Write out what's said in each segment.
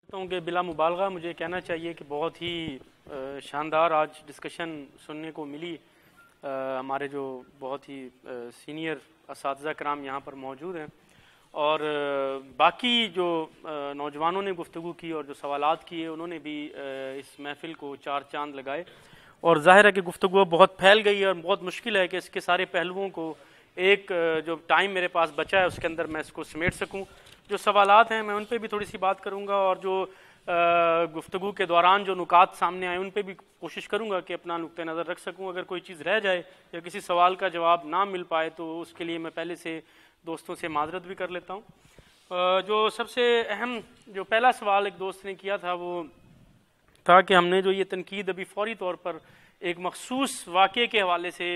ہوں کہ بلا مبالغہ مجھے کہنا چاہیے کہ بہت ہی شاندار آج ڈسکشن سننے کو ملی. ہمارے جو بہت ہی سینئر اساتذہ کرام یہاں پر موجود ہیں اور باقی جو نوجوانوں نے گفتگو کی اور جو سوالات کیے انہوں نے بھی اس محفل کو چار چاند لگائے. اور ظاہر ہے کہ گفتگو بہت پھیل گئی ہے اور بہت مشکل ہے کہ اس کے سارے پہلوؤں کو ایک جو ٹائم میرے پاس بچا ہے اس کے اندر میں اس کو سمیٹ سکوں. جو سوالات ہیں میں ان پہ بھی تھوڑی سی بات کروں گا اور جو گفتگو کے دوران جو نکات سامنے آئے ان پہ بھی کوشش کروں گا کہ اپنا نقطہ نظر رکھ سکوں. اگر کوئی چیز رہ جائے یا کسی سوال کا جواب نہ مل پائے تو اس کے لیے میں پہلے سے دوستوں سے معذرت بھی کر لیتا ہوں. جو سب سے اہم جو پہلا سوال ایک دوست نے کیا تھا وہ تھا کہ ہم نے جو یہ تنقید ابھی فوری طور پر ایک مخصوص واقعے کے حوالے سے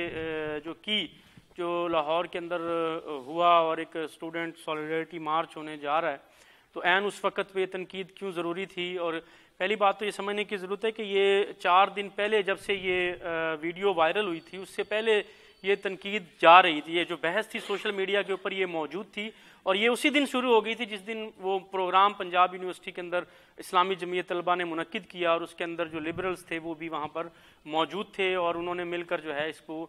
جو لاہور کے اندر ہوا اور ایک اسٹوڈنٹ سولیڈرٹی مارچ ہونے جا رہا ہے تو عین اس وقت یہ تنقید کیوں ضروری تھی. اور پہلی بات تو یہ سمجھنے کی ضرورت ہے کہ یہ 4 دن پہلے جب سے یہ ویڈیو وائرل ہوئی تھی اس سے پہلے یہ تنقید جا رہی تھی. یہ جو بحث تھی سوشل میڈیا کے اوپر یہ موجود تھی اور یہ اسی دن شروع ہو گئی تھی جس دن وہ پروگرام پنجاب یونیورسٹی کے اندر اسلامی جمعیت طلبہ نے منعقد کیا اور اس کے اندر جو لبرلز تھے وہ بھی وہاں پر موجود تھے اور انہوں نے مل کر جو ہے اس کو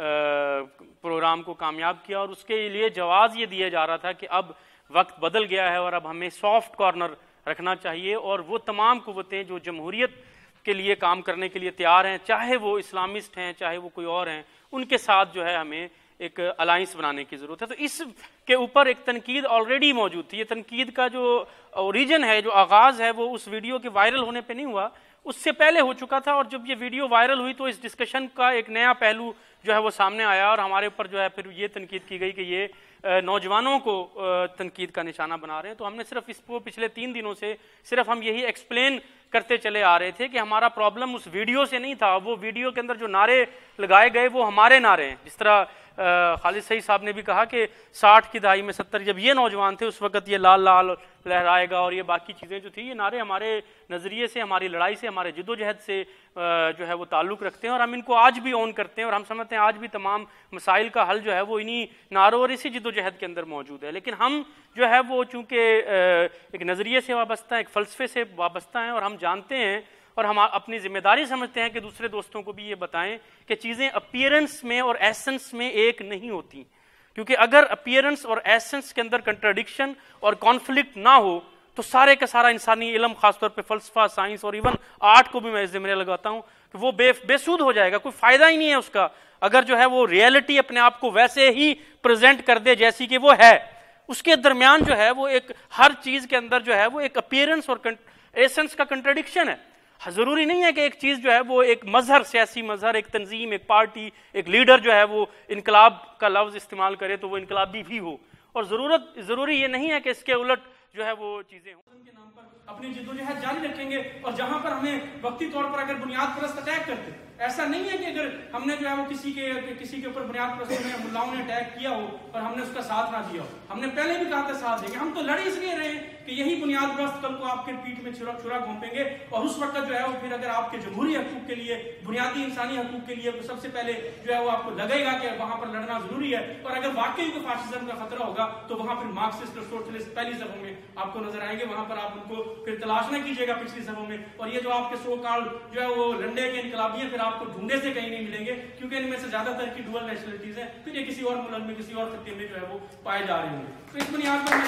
پروگرام کو کامیاب کیا. اور اس کے لیے جواز یہ دیا جا رہا تھا کہ اب وقت بدل گیا ہے اور اب ہمیں سافٹ کارنر رکھنا چاہیے اور وہ تمام قوتیں جو جمہوریت کے لیے کام کرنے کے لیے تیار ہیں چاہے وہ اسلامسٹ ہیں چاہے وہ کوئی اور ہیں ان کے ساتھ جو ہے ہمیں ایک الائنس بنانے کی ضرورت ہے. تو اس کے اوپر ایک تنقید آلریڈی موجود تھی. یہ تنقید کا جو اوریجن ہے جو آغاز ہے وہ اس ویڈیو کے وائرل ہونے پہ نہیں ہوا, اس سے پہلے ہو چکا تھا. اور جب یہ ویڈیو وائرل ہوئی تو اس ڈسکشن کا ایک نیا پہلو جو ہے وہ سامنے آیا اور ہمارے اوپر جو ہے پھر یہ تنقید کی گئی کہ یہ نوجوانوں کو تنقید کا نشانہ بنا رہے ہیں. تو ہم نے صرف اس کو پچھلے 3 دنوں سے صرف ہم یہی ایکسپلین کرتے چلے آ رہے تھے کہ ہمارا پرابلم اس ویڈیو سے نہیں تھا. وہ ویڈیو کے اندر جو نعرے لگائے گئے وہ ہمارے نعرے ہیں. جس طرح خالد سعید صاحب نے بھی کہا کہ 60 کی دہائی میں 70 جب یہ نوجوان تھے اس وقت یہ لال لال لہرائے گا اور یہ باقی چیزیں جو تھی یہ نعرے ہمارے نظریے سے ہماری لڑائی سے ہمارے جد و جہد سے جو ہے وہ تعلق رکھتے ہیں اور ہم ان کو آج بھی اون کرتے ہیں اور ہم سمجھتے ہیں آج بھی تمام مسائل کا حل جو ہے وہ انہی نعروں اور اسی جد و جہد کے اندر موجود ہے. لیکن ہم جو ہے وہ چونکہ ایک نظریے سے وابستہ ہیں ایک فلسفے سے وابستہ ہیں اور ہم جانتے ہیں اور ہم اپنی ذمہ داری سمجھتے ہیں کہ دوسرے دوستوں کو بھی یہ بتائیں کہ چیزیں اپیئرنس میں اور ایسنس میں ایک نہیں ہوتی. کیونکہ اگر اپیئرنس اور ایسنس کے اندر کنٹراڈکشن اور کانفلکٹ نہ ہو تو سارے کا سارا انسانی علم خاص طور پہ فلسفہ سائنس اور ایون آرٹ کو بھی میں اس ذمہ لگاتا ہوں کہ وہ بے سود ہو جائے گا. کوئی فائدہ ہی نہیں ہے اس کا اگر جو ہے وہ ریئلٹی اپنے آپ کو ویسے ہی پریزنٹ کر دے جیسی کہ وہ ہے. اس کے درمیان جو ہے وہ ایک ہر چیز کے اندر جو ہے وہ ایک اپیئرنس اور ایسنس کا کنٹراڈکشن ہے. ضروری نہیں ہے کہ ایک چیز جو ہے وہ ایک مظہر سیاسی مظہر ایک تنظیم ایک پارٹی ایک لیڈر جو ہے وہ انقلاب کا لفظ استعمال کرے تو وہ انقلابی بھی ہو اور ضروری یہ نہیں ہے کہ اس کے الٹ جو ہے وہ چیزیں ہوں. کے نام پر اپنی جدوجہد جاری رکھیں گے اور جہاں پر ہمیں وقتی طور پر اگر بنیاد پرست اٹیک کرتے ایسا نہیں ہے کہ اگر ہم نے جو ہے وہ کسی کے اوپر بنیاد پرستوں نے ملاؤں نے اٹیک کیا ہو اور ہم نے اس کا ساتھ نہ دیا ہو. ہم نے پہلے بھی کہا تھا ساتھ دیں گے. ہم تو لڑے اس لیے رہے ہیں کہ یہی بنیاد پرست کل کو آپ کے پیٹ میں چھرا گھونپیں گے اور اس وقت جو ہے وہ پھر اگر آپ کے جمہوری حقوق کے لیے بنیادی انسانی حقوق کے لیے سب سے پہلے جو ہے وہ آپ کو لگے گا کہ وہاں پر لڑنا ضروری ہے. اور اگر واقعی کوئی فاشزم کا خطرہ ہوگا تو وہاں پر مارکسسٹ اور سوشلسٹ پہلی صفوں میں آپ کو نظر آئیں گے. وہاں پر آپ ان کو پھر تلاش نہ کیجیے گا پچھلی صفوں میں. اور یہ جو آپ کے سو کال جو ہے وہ لنڈے کے انقلابی ہیں پھر آپ کو ڈھونڈے سے کہیں نہیں ملیں گے کیونکہ ان میں سے زیادہ تر کی ڈوئل نیشنلٹیز ہیں. پھر یہ کسی اور ملک میں کسی اور خطے میں جو ہے وہ پائے جا رہے ہوں گے. تو اس بنیاد پر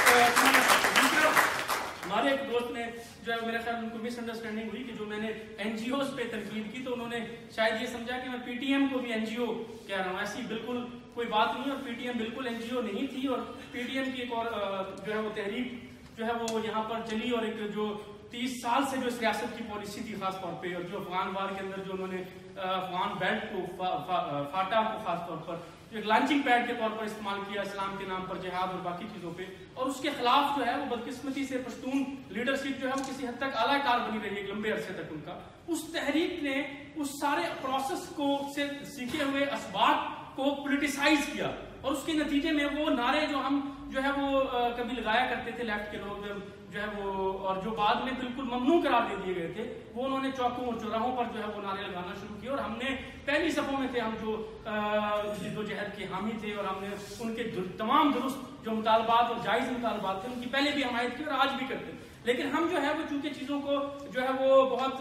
ہمارے ایک دوست نے جو ہے میرے خیال ان کو مس انڈرسٹینڈنگ ہوئی کہ جو میں نے این جی اوز پہ تنقید کی تو انہوں نے شاید یہ سمجھا کہ میں پی ٹی ایم کو بھی این جی او کہہ رہا ہوں. ایسی بالکل کوئی بات نہیں اور پی ٹی ایم بالکل این جی او نہیں تھی. اور پی ٹی ایم کی ایک اور جو ہے وہ تحریک جو ہے وہ یہاں پر چلی اور ایک جو 30 سال سے جو اس ریاست کی پالیسی تھی خاص طور پہ اور جو افغان وار کے اندر جو انہوں نے افغان بیلٹ کو فاٹا کو خاص طور پر ایک لانچنگ پیڈ کے طور پر استعمال کیا اسلام کے نام پر جہاد اور باقی چیزوں پہ اور اس کے خلاف جو ہے وہ بدقسمتی سے پشتون لیڈرشپ جو ہے وہ کسی حد تک اعلیٰ کار بنی رہی ہے لمبے عرصے تک ان کا. اس تحریک نے اس سارے پروسیس کو سے سیکھے ہوئے اسباق کو پولیٹیسائز کیا اور اس کے نتیجے میں وہ نعرے جو ہم جو ہے وہ کبھی لگایا کرتے تھے لیفٹ کے لوگ جو ہے وہ اور جو بعد میں بالکل ممنوع قرار دے دیے گئے تھے وہ انہوں نے چوکوں اور چوراہوں پر جو ہے وہ نعرے لگانا شروع کیے. اور ہم نے پہلی صفوں میں تھے ہم جو جد و جہد کے حامی تھے اور ہم نے ان کے تمام درست جو مطالبات اور جائز مطالبات تھے ان کی پہلے بھی حمایت کی اور آج بھی کرتے. لیکن ہم جو ہے وہ چونکہ چیزوں کو جو ہے وہ بہت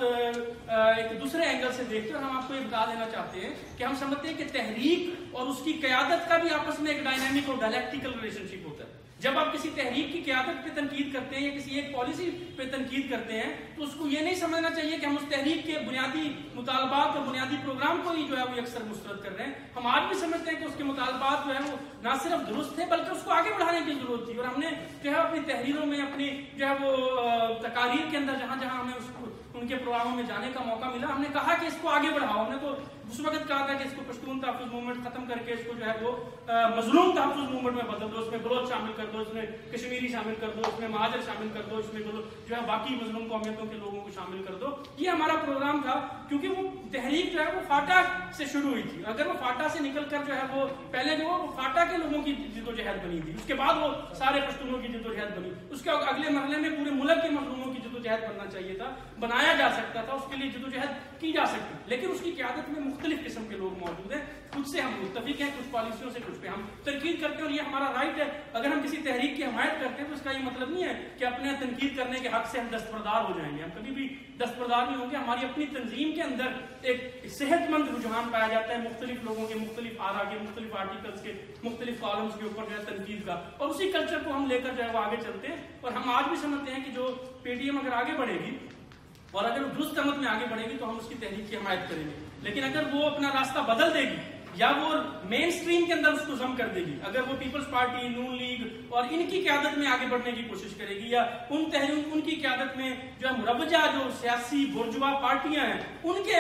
ایک دوسرے اینگل سے دیکھتے ہیں، اور ہم آپ کو یہ بتا دینا چاہتے ہیں کہ ہم سمجھتے ہیں کہ تحریک اور اس کی قیادت کا بھی آپس میں ایک ڈائنامک اور ڈائلیکٹیکل ریلیشن شپ ہوتا ہے. جب آپ کسی تحریک کی قیادت پہ تنقید کرتے ہیں یا کسی ایک پالیسی پہ تنقید کرتے ہیں تو اس کو یہ نہیں سمجھنا چاہیے کہ ہم اس تحریک کے بنیادی مطالبات اور بنیادی پروگرام کو ہی جو ہے وہ اکثر مسترد کر رہے ہیں. ہم آج بھی سمجھتے ہیں کہ اس کے مطالبات جو ہے وہ نہ صرف درست تھے بلکہ اس کو آگے بڑھانے کی ضرورت تھی، اور ہم نے جو ہے اپنی تحریروں میں اپنی جو ہے وہ تقاریر کے اندر جہاں جہاں ہمیں ان کے پروگراموں میں جانے کا موقع ملا ہم نے کہا کہ اس کو آگے بڑھاؤ. ہم نے تو اس وقت کہا تھا کہ اس کو پشتون تحفظ موومنٹ ختم کر کے اس کو جو ہے وہ مظلوم تحفظ موومنٹ میں بدل دو، اس میں بلوچ شامل کر دو، اس میں کشمیری شامل کر دو، اس میں مہاجر شامل کر دو، اس میں جو ہے باقی مظلوم قومیتوں کے لوگوں کو شامل کر دو. یہ ہمارا پروگرام تھا کیونکہ وہ تحریک جو ہے وہ فاٹا سے شروع ہوئی تھی. اگر وہ فاٹا سے نکل کر جو ہے وہ پہلے جو وہ فاٹا کے لوگوں کی جدوجہد بنی تھی، اس کے بعد وہ سارے پشتونوں کی جدوجہد بنی، اس کے اگلے مرحلے میں پورے ملک کے مظلوموں کی جدوجہد بننا چاہیے تھا، بنایا جا سکتا تھا، اس کے لیے جدوجہد کی جا سکتی. لیکن اس کی قیادت میں مختلف قسم کے لوگ موجود ہیں، کچھ سے ہم متفق ہیں، کچھ پالیسیوں سے کچھ پہ ہم تنقید کرتے ہیں، اور یہ ہمارا رائٹ ہے. اگر ہم کسی تحریک کی حمایت کرتے ہیں تو اس کا یہ مطلب نہیں ہے کہ اپنے تنقید کرنے کے حق سے ہم دستبردار ہو جائیں گے. ہم کبھی بھی دستبردار نہیں ہوں گے. ہماری اپنی تنظیم کے اندر ایک صحت مند رجحان پایا جاتا ہے مختلف لوگوں کے مختلف آرا کے مختلف آرٹیکلس کے مختلف کالمس کے اوپر جو ہے تنقید کا، اور اسی کلچر کو ہم لے کر جو ہے وہ آگے چلتے ہیں. اور ہم آج بھی سمجھتے ہیں کہ جو پی ٹی ایم اگر آگے بڑھے گی اور اگر وہ درست سمت میں آگے بڑھے گی تو ہم اس کی تحریک کی حمایت کریں گے. لیکن اگر وہ اپنا راستہ بدل دے گی یا وہ مین سٹریم کے اندر اس کو ضم کر دے گی، اگر وہ پیپلز پارٹی، نون لیگ اور ان کی قیادت میں آگے بڑھنے کی کوشش کرے گی، یا ان کی قیادت میں جو ہے مروجہ جو سیاسی بورجوا پارٹیاں ہیں ان کے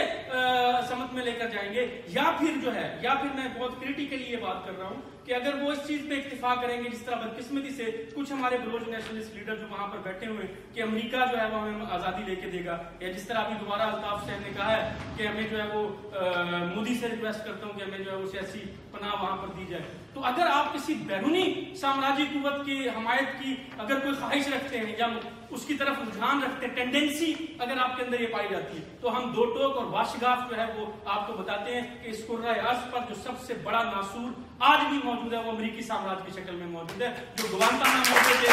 سمت میں لے کر جائیں گے، یا پھر میں بہت کریٹیکلی یہ بات کر رہا ہوں کہ اگر وہ اس چیز پہ اکتفا کریں گے، جس طرح بدقسمتی سے کچھ ہمارے بلوچ نیشنلسٹ لیڈر جو وہاں پر بیٹھے ہوئے ہیں کہ امریکہ جو ہے وہ ہمیں آزادی لے کے دے گا، یا جس طرح ابھی دوبارہ الطاف صاحب نے کہا ہے کہ ہمیں جو ہے وہ مودی سے ریکویسٹ کرتا ہوں کہ ہمیں جو ہے وہ سیاسی پناہ وہاں پر دی جائے. تو اگر آپ کسی بیرونی سامراجی قوت کی حمایت کی اگر کوئی خواہش رکھتے ہیں یا اس کی طرف رجحان رکھتے ہیں، ٹینڈنسی اگر آپ کے اندر یہ پائی جاتی ہے، تو ہم دو ٹوک اور واشگاف جو ہے وہ آپ کو بتاتے ہیں کہ اس قرۂ ارض پر جو سب سے بڑا ناسور آج بھی موجود ہے وہ امریکی سامراج کی شکل میں موجود ہے. جو گوانتانامو کے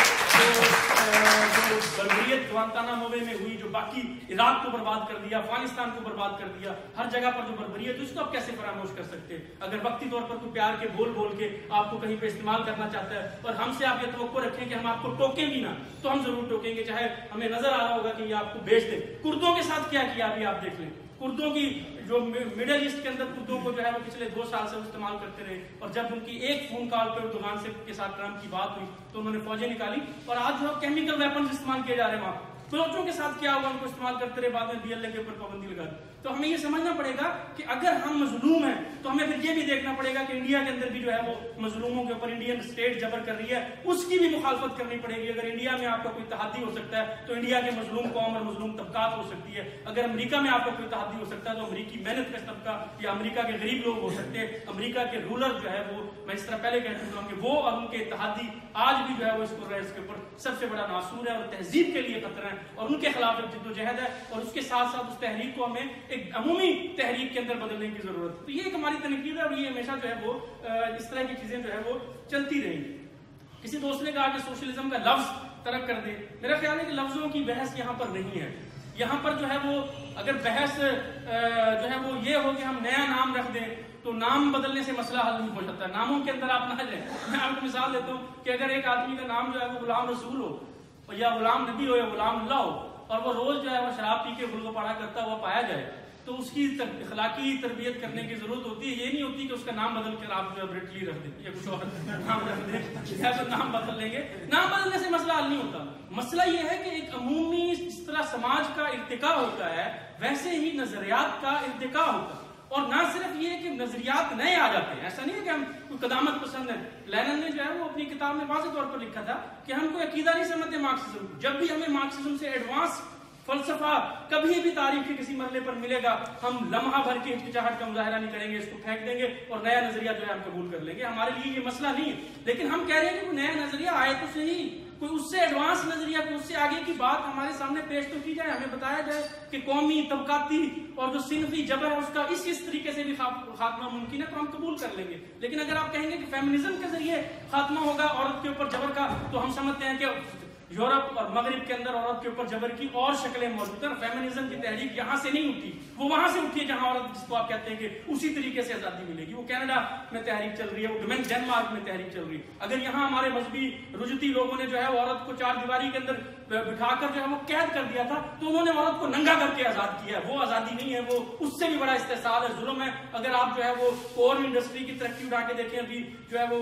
جو بربریت گوانتانامو میں ہوئی، جو باقی عراق کو برباد کر دیا، افغانستان کو برباد کر دیا، ہر جگہ پر جو بربریت، اس کو آپ کیسے فراموش کر سکتے ہیں؟ اگر وقتی طور پر کوئی پیار کے بول کے آپ کو کہیں پہ استعمال کرنا چاہتا ہے اور ہم سے آپ یہ توقع رکھیں کہ ہم آپ کو ٹوکیں بھی نہ، تو ہم ضرور ٹوکیں گے، چاہے ہمیں نظر آ رہا ہوگا کہ یہ آپ کو بیچ دیں. کردوں کے ساتھ کیا کیا ابھی آپ دیکھ لیں. کردوں کی جو مڈل ایسٹ کے اندر کردوں کو جو ہے وہ پچھلے 2 سال سے استعمال کرتے رہے، اور جب ان کی ایک فون کال پہ اردوغان سے کے ساتھ ٹرمپ کی بات ہوئی تو انہوں نے فوجیں نکالی، اور آج جو کیمیکل ویپنز استعمال کیے جا رہے ہیں وہاں. بلوچوں کے ساتھ کیا ہوا، ان کو استعمال کرتے رہے، بعد میں بی ایل اے کے اوپر پابندی لگا دی. تو ہمیں یہ سمجھنا پڑے گا کہ اگر ہم مظلوم ہیں تو ہمیں پھر یہ بھی دیکھنا پڑے گا کہ انڈیا کے اندر بھی جو ہے وہ مظلوموں کے اوپر انڈین اسٹیٹ جبر کر رہی ہے، اس کی بھی مخالفت کرنی پڑے گی. اگر انڈیا میں آپ کا کوئی تحدی ہو سکتا ہے تو انڈیا کے مظلوم قوم اور مظلوم طبقات ہو سکتی ہے. اگر امریکہ میں آپ کا کوئی تحدی ہو سکتا ہے تو امریکی محنت کا طبقہ یا امریکہ کے غریب لوگ ہو سکتے ہیں. امریکہ کے رولر جو ہے وہ، میں اس طرح پہلے کہہ چکا ہوں کہ وہ اور ان کے اتحادی آج بھی جو ہے وہ اس کو کے اوپر سب سے بڑا ناسور ہے اور تہذیب کے لیے خطرہ ہے، اور ان کے خلاف ایک جدوجہد ہے، اور اس کے ساتھ ساتھ اس تحریک کو ہمیں ایک عمومی تحریک کے اندر بدلنے کی ضرورت ہے. تو یہ ایک ہماری تنقید ہے، اور یہ ہمیشہ جو ہے وہ اس طرح کی چیزیں جو ہے وہ چلتی رہیں گی. کسی دوست نے کہا کہ سوشلزم کا لفظ ترک کر دے. میرا خیال ہے کہ لفظوں کی بحث یہاں پر نہیں ہے. یہاں پر جو ہے وہ اگر بحث جو ہے وہ یہ ہو کہ ہم نیا نام رکھ دیں تو نام بدلنے سے مسئلہ حل نہیں ہو سکتا. ناموں کے اندر آپ نہ جائیں. میں آپ کو مثال دیتا ہوں کہ اگر ایک آدمی کا نام جو ہے وہ غلام رسول ہو، یا غلام نبی ہو، یا غلام اللہ ہو، اور وہ روز جو ہے وہ شراب پی کے غلغ پاڑا کرتا ہوا پایا جائے، تو اس کی اخلاقی تربیت کرنے کی ضرورت ہوتی ہے. یہ نہیں ہوتی کہ اس کا نام بدل کر آپ جو ہے برٹلی رکھ دیں یا کچھ اور نام رکھ دیں، یا تو نام بدل لیں گے. نام بدلنے سے مسئلہ حل نہیں ہوتا. مسئلہ یہ ہے کہ ایک عمومی جس طرح سماج کا ارتقاء ہوتا ہے ویسے ہی نظریات کا ارتقاء ہوتا ہے. اور نہ صرف یہ کہ نظریات نئے آ جاتے ہیں، ایسا نہیں ہے کہ ہم کوئی قدامت پسند ہے. لینن نے جو ہے وہ اپنی کتاب میں واضح طور پر لکھا تھا کہ ہم کوئی عقیدہ نہیں سمجھتے مارکسزم. جب بھی ہمیں مارکسزم سے ایڈوانس فلسفہ کبھی بھی تاریخ کے کسی مرحلے پر ملے گا، ہم لمحہ بھر کی ہچکچاہٹ کا مظاہرہ نہیں کریں گے، اس کو پھینک دیں گے اور نیا نظریہ جو ہے ہم قبول کر لیں گے. ہمارے لیے یہ مسئلہ نہیں ہے. لیکن ہم کہہ رہے ہیں کہ کوئی نیا نظریہ آئے تو صحیح، کوئی اس سے ایڈوانس نظریہ، کوئی اس سے آگے کی بات ہمارے سامنے پیش تو کی جائے. ہمیں بتایا جائے کہ قومی، طبقاتی اور جو صنفی جبر ہے اس کا اس طریقے سے بھی خاتمہ ممکن ہے تو ہم قبول کر لیں گے. لیکن اگر آپ کہیں گے کہ فیمنزم کے ذریعے خاتمہ ہوگا عورت کے اوپر جبر کا، تو ہم سمجھتے ہیں کہ یورپ اور مغرب کے اندر عورت کے اوپر جبر کی اور شکلیں موجود ہیں. فیمنزم کی تحریک یہاں سے نہیں اٹھی, وہ وہاں سے اٹھی ہے جہاں عورت جس کو آپ کہتے ہیں کہ اسی طریقے سے آزادی ملے گی. وہ کینیڈا میں تحریک چل رہی ہے, وہ ڈنمارک میں تحریک چل رہی ہے. اگر یہاں ہمارے مذہبی رجتی لوگوں نے جو ہے عورت کو چار دیواری کے اندر بٹھا کر جو ہے وہ قید کر دیا تھا, تو انہوں نے عورت کو ننگا کر کے آزاد کیا ہے. وہ آزادی نہیں ہے, وہ اس سے بھی بڑا استحصال ہے, ظلم ہے. اگر آپ جو ہے وہ اور انڈسٹری کی ترقی اٹھا کے دیکھیں, ابھی جو ہے وہ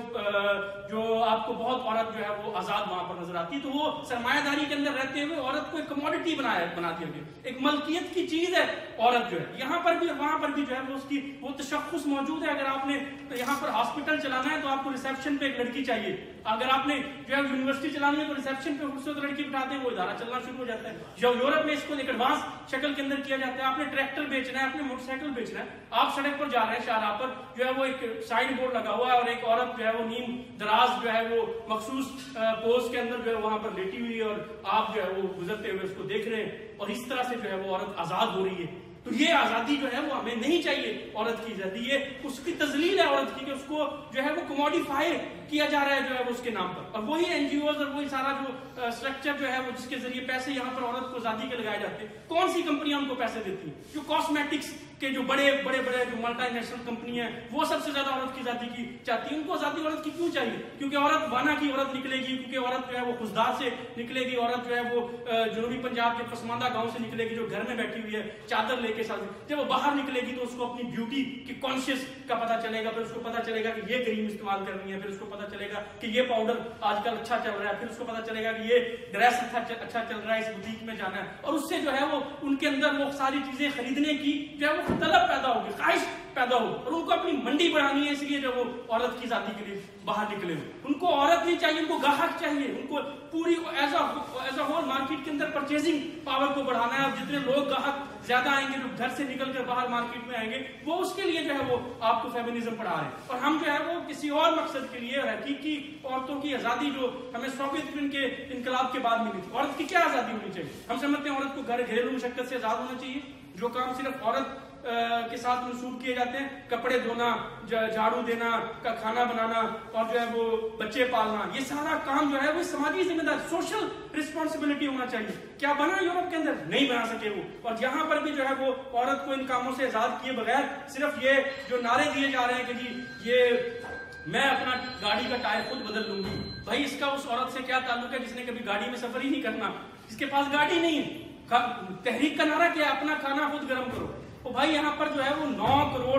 جو آپ کو بہت عورت جو ہے وہ آزاد وہاں پر نظر آتی ہے, تو وہ سرمایہ داری کے اندر رہتے ہوئے عورت کو ایک کموڈٹی بنا دیا گیا, ایک ملکیت کی چیز ہے عورت جو ہے. یہاں پر بھی وہاں پر بھی جو ہے وہ اس کی وہ تشخص موجود ہے. اگر آپ نے یہاں پر ہاسپٹل چلانا ہے تو آپ کو ریسیپشن پہ ایک لڑکی چاہیے. اگر آپ نے جو ہے یونیورسٹی چلانی ہے تو ریسیپشن پہ خوبصورت لڑکی بٹھاتے ہیں, وہ ادارہ چلنا شروع ہو جاتا ہے. جو یورپ میں اس کو ایک ایڈوانس شکل کے اندر کیا جاتا ہے. آپ نے ٹریکٹر بیچنا ہے, آپ نے موٹر سائیکل بیچنا ہے, آپ سڑک پر جا رہے ہیں شاہراہ پر, جو ہے وہ ایک سائن بورڈ لگا ہوا ہے اور ایک عورت جو ہے وہ نیم دراز جو ہے وہ مخصوص پوز کے اندر جو ہے وہاں پر لیٹی ہوئی ہے, اور آپ جو ہے وہ گزرتے ہوئے اس کو دیکھ رہے ہیں, اور اس طرح سے جو ہے وہ عورت آزاد ہو رہی ہے. تو یہ آزادی جو ہے وہ ہمیں نہیں چاہیے. عورت کی آزادی یہ اس کی تذلیل ہے عورت کی, کہ اس کو جو ہے وہ کموڈیفائی کیا جا رہا ہے جو ہے وہ اس کے نام پر. اور وہی این جی اوز اور وہی سارا جو اسٹرکچر جو ہے وہ جس کے ذریعے پیسے یہاں پر عورت کو آزادی کے لگائے جاتے ہیں. کون سی کمپنیاں ان کو پیسے دیتی ہیں؟ جو کاسمیٹکس کے جو بڑے جو ملٹی نیشنل کمپنی ہیں, وہ سب سے زیادہ عورت کی آزادی کی چاہتی ہیں. ان کو آزادی عورت کی کیوں چاہیے؟ کیونکہ عورت وانا کی عورت نکلے گی, کیونکہ عورت جو ہے وہ خزدار سے نکلے گی, عورت جو ہے وہ جنوبی پنجاب کے پسماندہ گاؤں سے نکلے گی جو گھر میں بیٹھی ہوئی ہے چادر لے کے ساتھ. جب وہ باہر نکلے گی تو اس کو اپنی بیوٹی کی کانشیس کا پتہ چلے گا, پھر اس کو پتہ چلے گا کہ یہ کریم استعمال کرنی ہے, پھر اس کو پتہ چلے گا کہ یہ پاؤڈر آج کل اچھا چل رہا ہے, پھر اس کو پتہ چلے گا کہ یہ ڈریس اچھا چل رہا ہے, اس بوتیک میں جانا ہے. اور اس سے جو ہے وہ ان کے اندر وہ ساری چیزیں خریدنے کی جو ہے وہ طلب پیدا ہوگی, خواہش پیدا ہو, اور ان کو اپنی منڈی بڑھانی ہے. اس لیے جو وہ عورت کی آزادی کے لیے باہر نکلے ہوئے. ان کو عورت نہیں چاہیے, ان کو گاہک چاہیے. ان کو پوری ایز اے ہول مارکیٹ کے اندر پرچیزنگ پاور کو بڑھانا ہے. اور جتنے لوگ گاہک زیادہ آئیں گے, جو گھر سے نکل کر باہر مارکیٹ میں آئیں گے, وہ اس کے لیے جو ہے وہ آپ کو فیمنزم پڑھا رہے ہیں. اور ہم جو ہے وہ کسی اور مقصد کے لیے, حقیقی عورتوں کی آزادی جو ہمیں سوویت یونین کے انقلاب کے بعد ملی تھی, عورت کی کیا آزادی ہونی چاہیے؟ ہم سمجھتے ہیں عورت کو گھریلو مشقت سے آزاد ہونا چاہیے. جو کام صرف عورت کے ساتھ منسوب کیے جاتے ہیں, کپڑے دھونا, جھاڑو دینا, کا کھانا بنانا, اور جو ہے وہ بچے پالنا, یہ سارا کام جو ہے وہ سماجی ذمہ داری, سوشل رسپانسبلٹی ہونا چاہیے. کیا بنا یورپ کے اندر؟ نہیں بنا سکے وہ. اور یہاں پر بھی جو ہے وہ عورت کو ان کاموں سے آزاد کیے بغیر صرف یہ جو نعرے دیے جا رہے ہیں کہ جی یہ میں اپنا گاڑی کا ٹائر خود بدل لوں گی. بھائی اس کا اس عورت سے کیا تعلق ہے جس نے کبھی گاڑی میں سفر ہی نہیں کرنا, جس کے پاس گاڑی نہیں ہے؟ تحریک کا نعرہ کیا ہے؟ اپنا کھانا خود گرم کرو. تو بھائی یہاں پر جو ہے وہ 9 کروڑ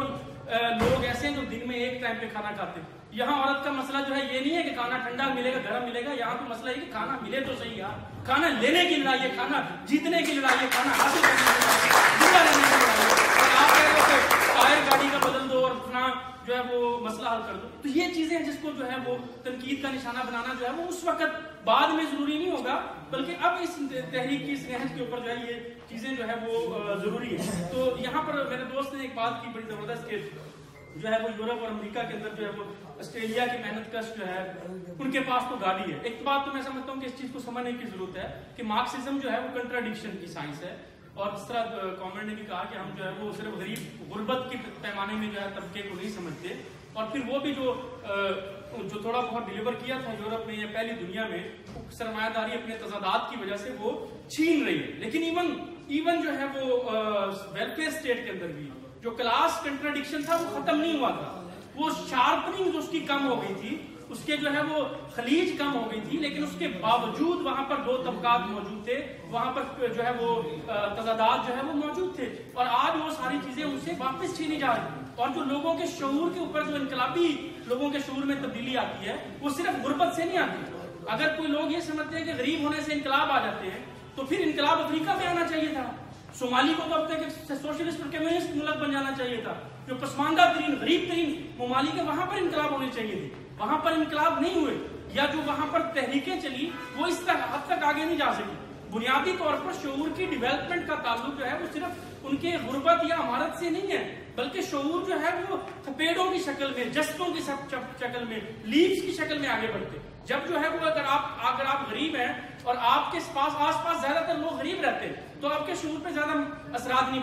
لوگ ایسے ہیں جو دن میں ایک ٹائم پہ کھانا کھاتے ہیں. یہاں عورت کا مسئلہ جو ہے یہ نہیں ہے کہ کھانا ٹھنڈا ملے گا گرم ملے گا, یہاں تو مسئلہ ہے کہ کھانا ملے تو صحیح یار. کھانا لینے کی لڑائی ہے, کھانا جیتنے کی لڑائی ہے, کھانا حاصل کرنے کی لڑائی ہے, زندہ رہنے کی لڑائی ہے. اور آپ کہہ رہے ہو کہ ٹائر گاڑی کا بدل دو اور اپنا جو ہے وہ مسئلہ حل کر دو. تو یہ چیزیں جس کو جو ہے وہ تنقید کا نشانہ بنانا جو ہے وہ اس وقت بعد میں ضروری نہیں ہوگا, بلکہ اب اس تحریک کی اس نہج کے اوپر جو ہے یہ چیزیں جو ہے وہ ضروری ہے. تو یہاں پر میرے دوست نے ایک بات کی بڑی زبردست, کہ جو ہے وہ یورپ اور امریکہ کے اندر جو ہے وہ آسٹریلیا کی محنت کش جو ہے ان کے پاس تو گاڑی ہے. ایک بات تو میں سمجھتا ہوں کہ اس چیز کو سمجھنے کی ضرورت ہے کہ مارکسزم جو ہے وہ کنٹراڈکشن کی سائنس ہے. اور جس طرح کامنٹ نے بھی کہا کہ ہم جو ہے وہ صرف غریب غربت کے پیمانے میں جو ہے طبقے کو نہیں سمجھتے, اور پھر وہ بھی جو تھوڑا بہت ڈیلیور کیا تھا یورپ میں یا پہلی دنیا میں, سرمایہ داری اپنے تضادات کی وجہ سے وہ چھین رہی ہے. لیکن ایون جو ہے وہ ویلفیئر اسٹیٹ کے اندر بھی جو کلاس کنٹراڈکشن تھا وہ ختم نہیں ہوا تھا. وہ شارپنگ جو اس کی کم ہو گئی تھی, اس کے جو ہے وہ خلیج کم ہو گئی تھی, لیکن اس کے باوجود وہاں پر 2 طبقات موجود تھے, وہاں پر جو ہے وہ تضادات جو ہے وہ موجود تھے. اور آج وہ ساری چیزیں ان سے واپس چھینی جا رہی ہیں. اور جو لوگوں کے شعور کے اوپر جو انقلابی لوگوں کے شعور میں تبدیلی آتی ہے وہ صرف غربت سے نہیں آتی. اگر کوئی لوگ یہ سمجھتے ہیں کہ غریب ہونے سے انقلاب آ جاتے ہیں, تو پھر انقلاب افریقہ میں آنا چاہیے تھا. صومالی کو تو اب تک سوشلسٹ اور کمیونسٹ ملک بن جانا چاہیے تھا. جو پسماندہ ترین غریب ترین ممالک ہے وہاں پر انقلاب ہونے چاہیے تھے, وہاں پر انقلاب نہیں ہوئے. یا جو وہاں پر تحریکیں چلی وہ اس حد تک آگے نہیں جا سکی. بنیادی طور پر شعور کی ڈیولپمنٹ کا تعلق جو ہے وہ صرف ان کے غربت یا عمارت سے نہیں ہے, بلکہ شعور جو ہے وہ تھپیڑوں کی شکل میں, جستوں کی شکل میں, لیوز کی شکل میں آگے بڑھتے. جب جو ہے وہ اگر آپ غریب ہیں اور آپ کے آس پاس زیادہ تر لوگ غریب رہتے ہیں, تو آپ کے شعور پہ زیادہ اثرات نہیں پڑتے.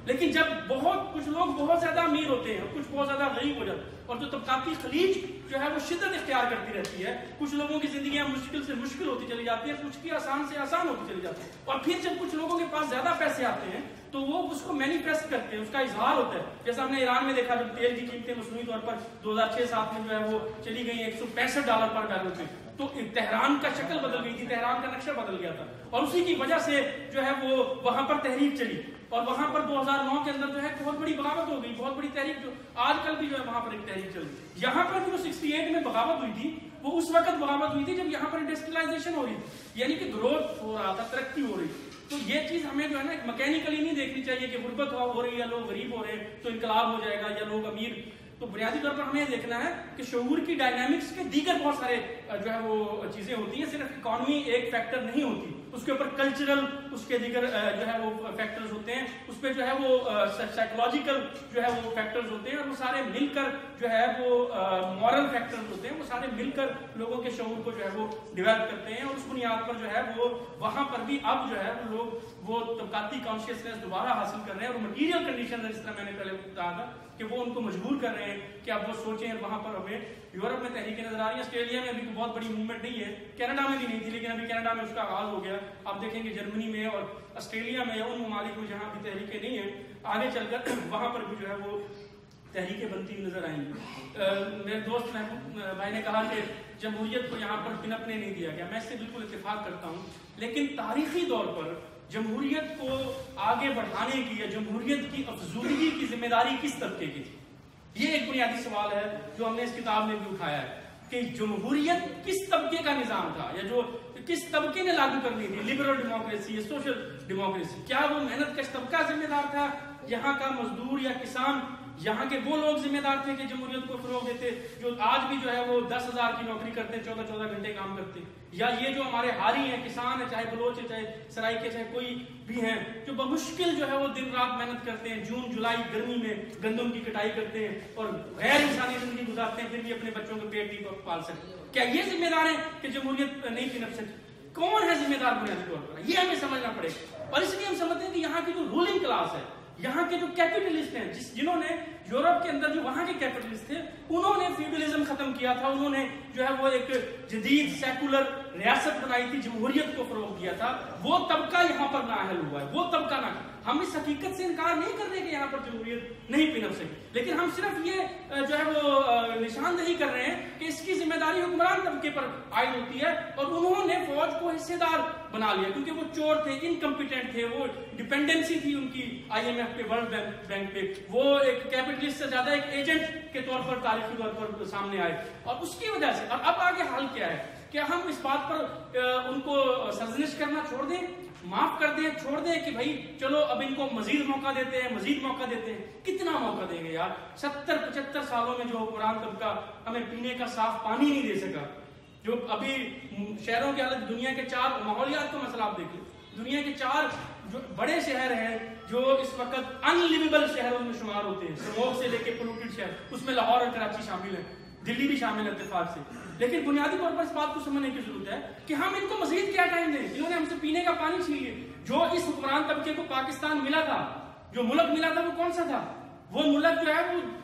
لیکن جب کچھ لوگ بہت زیادہ امیر ہوتے ہیں اور کچھ بہت زیادہ غریب ہو جاتے ہیں اور جو طبقاتی خلیج جو ہے وہ شدت اختیار کرتی رہتی ہے، کچھ لوگوں کی زندگیاں مشکل سے مشکل ہوتی چلی جاتی ہیں، کچھ کی آسان سے آسان ہوتی چلی جاتی ہے، اور پھر جب کچھ لوگوں کے پاس زیادہ پیسے آتے ہیں تو وہ اس کو مینیفیسٹ کرتے ہیں، اس کا اظہار ہوتا ہے. جیسا ہم نے ایران میں دیکھا جب تیل کی قیمتیں مصنوعی طور پر 2006-07 میں جو ہے وہ چلی گئی $165 پر بیرل پہ، تو تہران کا شکل بدل گئی تھی، تہران کا نقشہ بدل گیا تھا، اور اسی کی وجہ سے جو ہے وہ وہاں پر تحریک چلی، اور وہاں پر 2009 کے اندر جو ہے بہت بڑی بغاوت ہو گئی، بہت بڑی تحریک، جو آج کل بھی جو ہے وہاں پر ایک تحریک چل رہی. یہاں پر جو 68 میں بغاوت ہوئی تھی وہ اس وقت بغاوت ہوئی تھی جب یہاں پر انڈسٹریلائزیشن ہو رہی تھی، یعنی کہ گروتھ ہو رہا تھا، ترقی ہو رہی تھی. تو یہ چیز ہمیں جو ہے نا میکینیکلی نہیں دیکھنی چاہیے کہ غربت ہو رہی ہے، لوگ غریب ہو رہے ہیں تو انقلاب ہو جائے گا یا لوگ امیر. تو بنیادی طور پر ہمیں یہ دیکھنا ہے کہ شعور کی ڈائنامکس کے دیگر بہت سارے جو ہے وہ چیزیں ہوتی ہیں، صرف اکانومی ایک فیکٹر نہیں ہوتی، اس کے اوپر کلچرل اس کے دیگر جو ہے وہ فیکٹرز ہوتے ہیں، اس پہ جو ہے وہ سائیکولوجیکل جو ہے وہ فیکٹرز ہوتے ہیں، اور وہ سارے مل کر جو ہے وہ مورل فیکٹرز ہوتے ہیں، وہ سارے مل کر لوگوں کے شعور کو جو ہے وہ ڈیولپ کرتے ہیں. اور اس بنیاد پر جو ہے وہ وہاں پر بھی اب جو ہے وہ لوگ وہ طبقاتی کانشیسنیس دوبارہ حاصل کر رہے ہیں، اور مٹیریل کنڈیشن جس طرح میں نے پہلے کہا تھا کہ وہ ان کو مجبور کر رہے ہیں کہ اب وہ سوچیں. وہاں پر ہمیں یورپ میں تحریکیں نظر آ رہی ہیں، آسٹریلیا میں ابھی کوئی بہت بڑی موومنٹ نہیں ہے، کینیڈا میں بھی نہیں تھی، لیکن ابھی کینیڈا میں اس کا آغاز ہو گیا. آپ دیکھیں گے جرمنی میں اور آسٹریلیا میں یا ان ممالک میں جہاں بھی تحریکیں نہیں ہیں، آگے چل کر وہاں پر بھی جو ہے وہ تحریکیں بنتی ہوئی نظر آئیں گی. میرے دوست محمود بھائی نے کہا کہ جمہوریت کو یہاں پر پنپنے نہیں دیا گیا، میں اس سے بالکل اتفاق کرتا ہوں، لیکن تاریخی طور پر جمہوریت کو آگے بڑھانے کی یا جمہوریت کی افزودگی کی ذمہ داری کس طبقے کی تھی؟ یہ ایک بنیادی سوال ہے جو ہم نے اس کتاب میں بھی اٹھایا ہے کہ جمہوریت کس طبقے کا نظام تھا یا جو کس طبقے نے لاگو کرنی تھی، لبرل ڈیموکریسی یا سوشل ڈیموکریسی. کیا وہ محنت کش طبقہ ذمہ دار تھا، یہاں کا مزدور یا کسان، یہاں کے وہ لوگ ذمہ دار تھے کہ جمہوریت کو فروغ دیتے جو آج بھی جو ہے وہ 10,000 کی نوکری کرتے ہیں، 14 گھنٹے کام کرتے ہیں، یا یہ جو ہمارے حالی ہیں، کسان ہیں، چاہے بلوچ ہیں، چاہے سرائکے، چاہے کوئی بھی ہیں، جو بمشکل جو ہے وہ دن رات محنت کرتے ہیں، جون جولائی گرمی میں گندم کی کٹائی کرتے ہیں اور غیر انسانی زندگی گزارتے ہیں، پھر بھی اپنے بچوں کو پیٹ نہیں پال سکتے. کیا یہ ذمہ دار ہیں کہ جمہوریت نہیں پنپ سکتی؟ کون ہے ذمہ دار بنیادی طور پر؟ یہ ہمیں سمجھنا پڑے گا. اور اس لیے ہم سمجھتے ہیں کہ یہاں کی جو رولنگ کلاس ہے، یہاں کے جو کیپٹلسٹ ہیں، جنہوں نے یورپ کے اندر جو وہاں کے کیپٹلسٹ تھے، انہوں نے فیوڈلزم ختم کیا تھا، انہوں نے جو ہے وہ ایک جدید سیکولر ریاست بنائی تھی، جمہوریت کو فروغ دیا تھا. وہ طبقہ یہاں پر نااہل ہوا ہے، وہ طبقہ نہ. ہم اس حقیقت سے انکار نہیں کر رہے کہ یہاں پر جمہوریت نہیں پنپ سکی، لیکن ہم صرف یہ جو ہے وہ نشاندہی کر رہے ہیں کہ اس کی ذمہ داری حکمران طبقے پر عائد ہوتی ہے، اور انہوں نے فوج کو حصے دار بنا لیا کیونکہ وہ چور تھے، انکمپیٹنٹ تھے، وہ ڈیپینڈنسی تھی ان کی IMF پہ، ورلڈ بینک پہ، وہ ایک کیپٹلسٹ سے زیادہ ایک ایجنٹ کے طور پر تاریخی طور پر سامنے آئے. اور اس کی وجہ سے اب آگے حل کیا ہے؟ کیا ہم اس بات پر ان کو سرزنش کرنا چھوڑ دیں، معاف کر دیں، چھوڑ دیں کہ بھائی چلو اب ان کو مزید موقع دیتے ہیں، مزید موقع دیتے ہیں؟ کتنا موقع دیں گے یار؟ 70-75 سالوں میں جو حکمران طبقہ ہمیں پینے کا صاف پانی نہیں دے سکا، جو ابھی شہروں کی حالت، دنیا کے 4 ماحولیات کا مسئلہ آپ دیکھیں، دنیا کے 4 جو بڑے شہر ہیں جو اس وقت ان لیویبل شہروں میں شمار ہوتے ہیں، سموگ سے لے کے پولوٹڈ شہر، اس میں لاہور اور کراچی شامل ہیں، دلی بھی شامل ہے اتفاق سے. لیکن بنیادی طور پر اس بات کو سمجھنے کی ضرورت ہے کہ ہم ان کو مزید کیا ٹائم دیں؟ انہوں نے ہم سے پینے کا پانی چھین لیا. جو اس حکمران طبقے کو پاکستان ملا تھا، جو ملک ملا تھا، وہ کون سا تھا؟ وہ ملک جو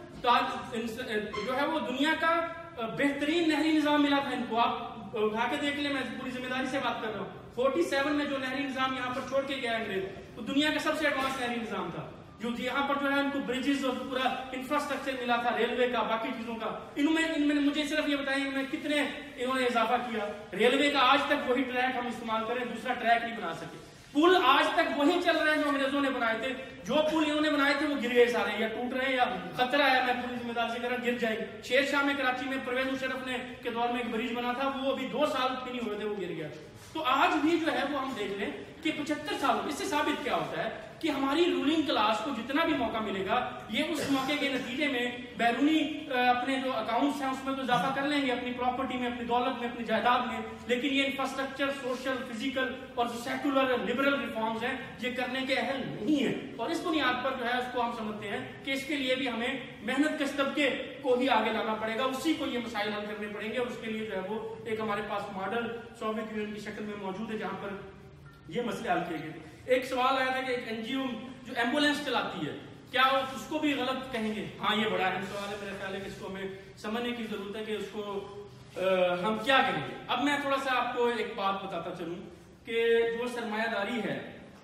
ہے وہ دنیا کا بہترین نہری نظام ملا تھا ان کو. آپ اٹھا کے دیکھ لیں، میں پوری ذمہ داری سے بات کر رہا ہوں. 47 میں جو نہری نظام یہاں پر چھوڑ کے گیا انگریز، وہ دنیا کا سب سے ایڈوانس نہری نظام تھا. جو یہاں پر جو ہے ان کو بریجز اور پورا انفراسٹرکچر ملا تھا، ریلوے کا، باقی چیزوں کا. ان میں مجھے صرف یہ بتائیں ان میں کتنے انہوں نے اضافہ کیا؟ ریلوے کا آج تک وہی ٹریک ہم استعمال کریں، دوسرا ٹریک نہیں بنا سکے. پل آج تک وہی چل رہے ہیں جو انگریزوں نے بنائے تھے. جو پل انہوں نے بنائے تھے وہ گر گئے سارے، یا ٹوٹ رہے ہیں یا خطرہ ہے، میں پوری ذمہ داری سے کہہ رہا ہوں گر جائے گی. شیر شاہ میں کراچی میں پرویز مشرف نے کے دور میں ایک بریج بنا تھا، وہ ابھی 2 سال بھی نہیں ہوئے تھے، وہ گر گیا. تو آج بھی جو ہے وہ ہم دیکھ لیں کہ 75 سالوں اس سے ثابت کیا ہوتا ہے کہ ہماری رولنگ کلاس کو جتنا بھی موقع ملے گا، یہ اس موقع کے نتیجے میں بیرونی اپنے جو اکاؤنٹس ہیں اس میں تو اضافہ کر لیں گے، اپنی پراپرٹی میں، اپنی دولت میں، اپنی جائیداد میں، لیکن یہ انفراسٹرکچر، سوشل، فزیکل اور جو سیکولر لبرل ریفارمز ہیں یہ کرنے کے اہل نہیں ہیں. اور اس بنیاد پر جو ہے اس کو ہم سمجھتے ہیں کہ اس کے لیے بھی ہمیں محنت کش طبقے کو ہی آگے لانا پڑے گا، اسی کو یہ مسائل حل کرنے پڑیں گے. اور اس کے لیے جو ہے وہ ایک ہمارے پاس ماڈل سوویت یونین کی شکل میں موجود ہے، جہاں پر یہ مسئلے حل کیے گئے تھے. ایک سوال آیا تھا کہ ایک NGO جو ایمبولینس چلاتی ہے کیا اس کو بھی غلط کہیں گے؟ ہاں یہ بڑا اہم سوال ہے، میرا خیال ہے کہ اس کو ہمیں سمجھنے کی ضرورت ہے کہ اس کو ہم کیا کریں گے. اب میں تھوڑا سا آپ کو ایک بات بتاتا چلوں کہ جو سرمایہ داری ہے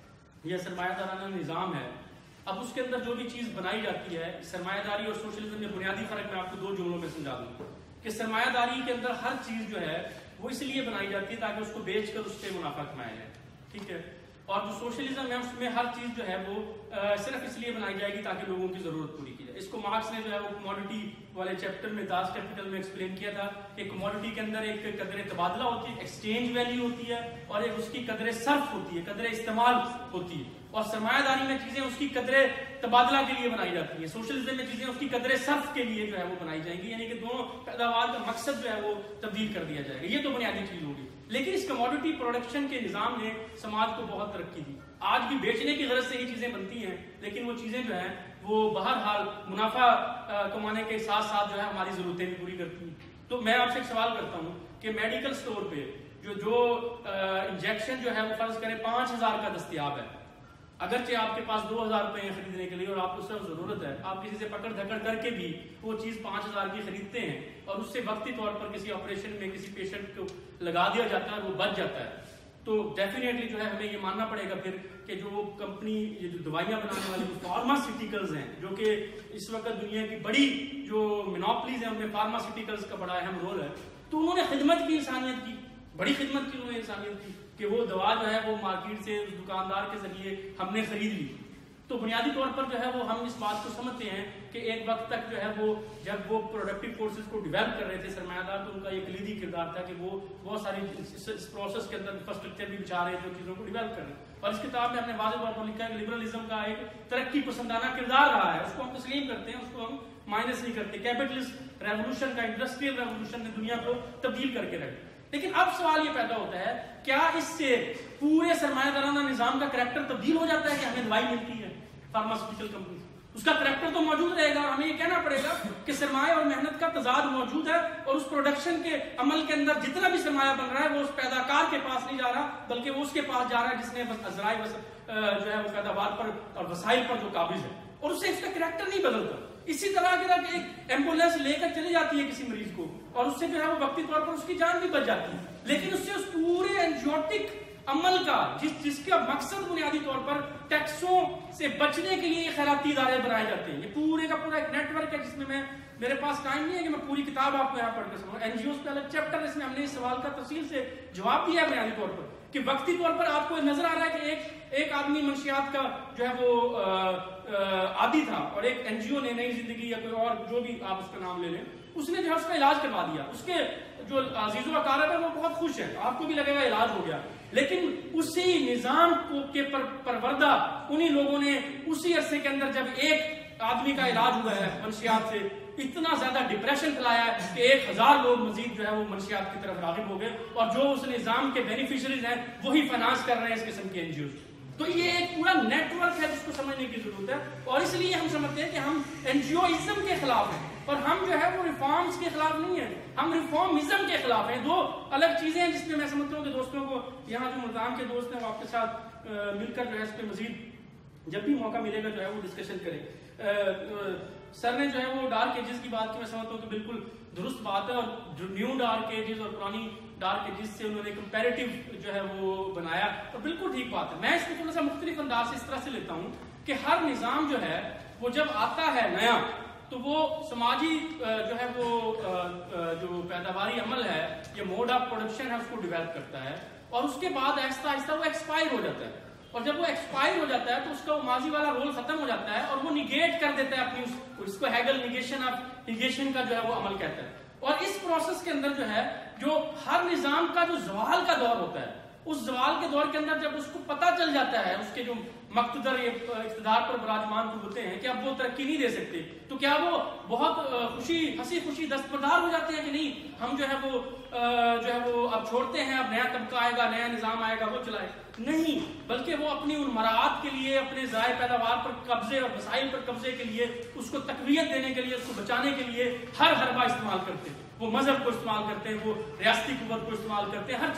یا سرمایہ دارانہ نظام ہے، اب اس کے اندر جو بھی چیز بنائی جاتی ہے، سرمایہ داری اور سوشلزم میں بنیادی فرق میں آپ کو 2 جملوں میں سمجھا دوں کہ سرمایہ داری کے اندر ہر چیز جو ہے وہ اس لیے بنائی جاتی ہے تاکہ اس کو بیچ کر اس سے منافع کمایا جائے، ٹھیک ہے. اور جو سوشلزم ہے اس میں ہر چیز جو ہے وہ صرف اس لیے بنائی جائے گی تاکہ لوگوں کی ضرورت پوری کی جائے. اس کو مارکس نے جو ہے وہ کموڈٹی والے چیپٹر میں داس کیپٹل میں ایکسپلین کیا تھا کہ کموڈٹی کے اندر ایک قدر تبادلہ ہوتی ہے، ایکسچینج ویلیو ہوتی ہے، اور ایک اس کی قدر صرف ہوتی ہے، قدر استعمال ہوتی ہے. اور سرمایہ داری میں چیزیں اس کی قدر تبادلہ کے لیے بنائی جاتی ہیں، سوشلزم میں چیزیں اس کی قدر صرف کے لیے جو ہے وہ بنائی جائیں گی، یعنی کہ دونوں پیداوار کا مقصد جو ہے وہ تبدیل کر دیا جائے گا. یہ تو بنیادی چیز ہوگی. لیکن اس کموڈٹی پروڈکشن کے نظام نے سماج کو بہت ترقی دی. آج بھی بیچنے کی غرض سے ہی چیزیں بنتی ہیں، لیکن وہ چیزیں جو ہیں وہ بہرحال منافع کمانے کے ساتھ ساتھ جو ہے ہماری ضرورتیں بھی پوری کرتی ہیں. تو میں آپ سے ایک سوال کرتا ہوں کہ میڈیکل سٹور پہ جو انجیکشن جو ہے وہ فرض کریں 5000 کا دستیاب ہے، اگرچہ آپ کے پاس 2000 روپے ہیں خریدنے کے لیے اور آپ کو صرف ضرورت ہے، آپ کسی سے پکڑ دھکڑ کر کے بھی وہ چیز 5000 کی خریدتے ہیں اور اس سے وقتی طور پر کسی آپریشن میں کسی پیشنٹ کو لگا دیا جاتا ہے اور وہ بچ جاتا ہے، تو ڈیفینیٹلی جو ہے ہمیں یہ ماننا پڑے گا پھر کہ جو کمپنی یہ جو دوائیاں بنانے والی فارماسیوٹیکلز ہیں، جو کہ اس وقت دنیا کی بڑی جو مینوپلیز ہیں ان میں فارماسیوٹیکلز کا بڑا اہم رول ہے، تو انہوں نے خدمت کی، انسانیت کی، بڑی خدمت کی انہوں نے انسانیت کی کہ وہ دوا جو ہے وہ مارکیٹ سے اس دکاندار کے ذریعے ہم نے خرید لی. تو بنیادی طور پر جو ہے وہ ہم اس بات کو سمجھتے ہیں کہ ایک وقت تک جو ہے وہ جب وہ پروڈکٹیو فورسز کو ڈیولپ کر رہے تھے سرمایہ دار، تو ان کا یہ کلیدی کردار تھا کہ وہ بہت ساری اس پروسیس کے اندر انفراسٹرکچر بھی بچا رہے تھے، چیزوں کو ڈیولپ کر رہے ہیں. اور اس کتاب میں ہم نے واضح طور پر لکھا ہے کہ لبرلزم کا ایک ترقی پسندانہ کردار رہا ہے، اس کو ہم تسلیم کرتے ہیں، اس کو ہم مائنس نہیں کرتے. کیپٹلسٹ ریولوشن کا، انڈسٹریل ریولوشن نے دنیا کو تبدیل کر کے رکھا. لیکن اب سوال یہ پیدا ہوتا ہے کیا اس سے پورے سرمایہ دارانہ نظام کا کریکٹر تبدیل ہو جاتا ہے کہ ہمیں دوائی ملتی ہے فارماسیوٹیکل کمپنی؟ اس کا کریکٹر تو موجود رہے گا اور ہمیں یہ کہنا پڑے گا کہ سرمایہ اور محنت کا تضاد موجود ہے اور اس پروڈکشن کے عمل کے اندر جتنا بھی سرمایہ بن رہا ہے وہ اس پیداکار کے پاس نہیں جا رہا بلکہ وہ اس کے پاس جا رہا ہے جس نے ذرائع جو ہے وہ پیداوار پر اور وسائل پر جو قابض ہے، اور اس سے اس کا کریکٹر نہیں بدلتا. اسی طرح کہ ایک ایمبولینس لے کر چلی جاتی ہے کسی مریض کو اور اس سے جو ہے وہ وقتی طور پر اس کی جان بھی بچ جاتی ہے، لیکن اس سے اس پورے اینجیوٹک عمل کا جس کا مقصد بنیادی طور پر ٹیکسوں سے بچنے کے لیے خیراتی ادارے بنائے جاتے ہیں. یہ پورے کا پورا ایک نیٹ ورک ہے جس میں میرے پاس ٹائم نہیں ہے کہ میں پوری کتاب آپ کو یہاں پڑھ کر سناؤں. NGOs کا الگ چیپٹر اس میں ہم نے اس سوال کا تفصیل سے جواب دیا ہے بنیادی طور پر کہ وقتی طور پر آپ کو نظر آ رہا ہے کہ ایک آدمی منشیات کا جو ہے وہ عادی تھا اور ایک NGO نے نئی زندگی یا کوئی اور جو بھی آپ اس کا نام لے لیں، اس نے جو ہے اس کا علاج کروا دیا. اس کے جو عزیز و اقارب ہے وہ بہت خوش ہے، آپ کو بھی لگے گا علاج ہو گیا، لیکن اسی نظام کے پروردہ انہی لوگوں نے اسی عرصے کے اندر جب ایک آدمی کا علاج ہوا ہے منشیات سے، اتنا زیادہ ڈپریشن پھیلایا ہے کہ 1000 لوگ مزید جو ہے وہ منشیات کی طرف راغب ہو گئے اور جو اس نظام کے بینیفیشریز ہیں وہی فائنانس کر رہے ہیں اس قسم کے NGOs. تو یہ ایک پورا نیٹ ورک ہے جس کو سمجھنے کی ضرورت ہے اور اس لیے ہم سمجھتے ہیں کہ ہم NGOism کے خلاف ہیں اور ہم جو ہے وہ ریفارمز کے خلاف نہیں ہیں، ہم ریفارمزم کے خلاف ہیں. 2 الگ چیزیں ہیں جس میں میں سمجھتا ہوں کہ دوستوں کو یہاں جو ملتان کے دوست ہیں وہ آپ کے ساتھ مل کر جو ہے اس پہ مزید جب بھی موقع ملے گا جو ہے وہ ڈسکشن کریں. سر نے جو ہے وہ ڈارک ایجز کی بات کی، میں سمجھتا ہوں کہ بالکل درست بات ہے اور جو نیو ڈارک ایجز اور پرانی ڈارک ایجز سے انہوں نے کمپیریٹیو جو ہے وہ بنایا اور بالکل ٹھیک بات ہے. میں اس کو تھوڑا سا مختلف انداز سے اس طرح سے لیتا ہوں کہ ہر نظام جو ہے وہ جب آتا ہے نیا تو وہ سماجی جو ہے وہ جو پیداواری عمل ہے یا موڈ آف پروڈکشن ہے اس کو ڈیولپ کرتا ہے اور اس کے بعد آہستہ آہستہ وہ ایکسپائر ہو جاتا ہے اور جب وہ ایکسپائر ہو جاتا ہے تو اس کا وہ ماضی والا رول ختم ہو جاتا ہے اور وہ نیگیٹ کر دیتا ہے اپنی اس کو ہیگل نیگیشن کا جو ہے وہ عمل کہتا ہے. اور اس پروسیس کے اندر جو ہے جو ہر نظام کا جو زوال کا دور ہوتا ہے اس زوال کے دور کے اندر جب اس کو پتہ چل جاتا ہے اس کے جو مقتدر اقتدار پر براجمان ہوتے ہیں کہ اب وہ ترقی نہیں دے سکتے تو کیا وہ بہت ہنسی خوشی دستبردار ہو جاتے ہیں کہ نہیں ہم جو ہے وہ اب چھوڑتے ہیں، اب نیا طبقہ آئے گا، نیا نظام آئے گا وہ چلائے؟ نہیں، بلکہ وہ اپنی ان مراعات کے لیے، اپنے ذرائع پیداوار پر قبضے اور وسائل پر قبضے کے لیے، اس کو تقویت دینے کے لیے، اس کو بچانے کے لیے ہر حربہ استعمال کرتے ہیں. وہ مذہب کو استعمال کرتے ہیں، وہ ریاستی قوت کو استعمال کرتے ہیں، ہر چیز.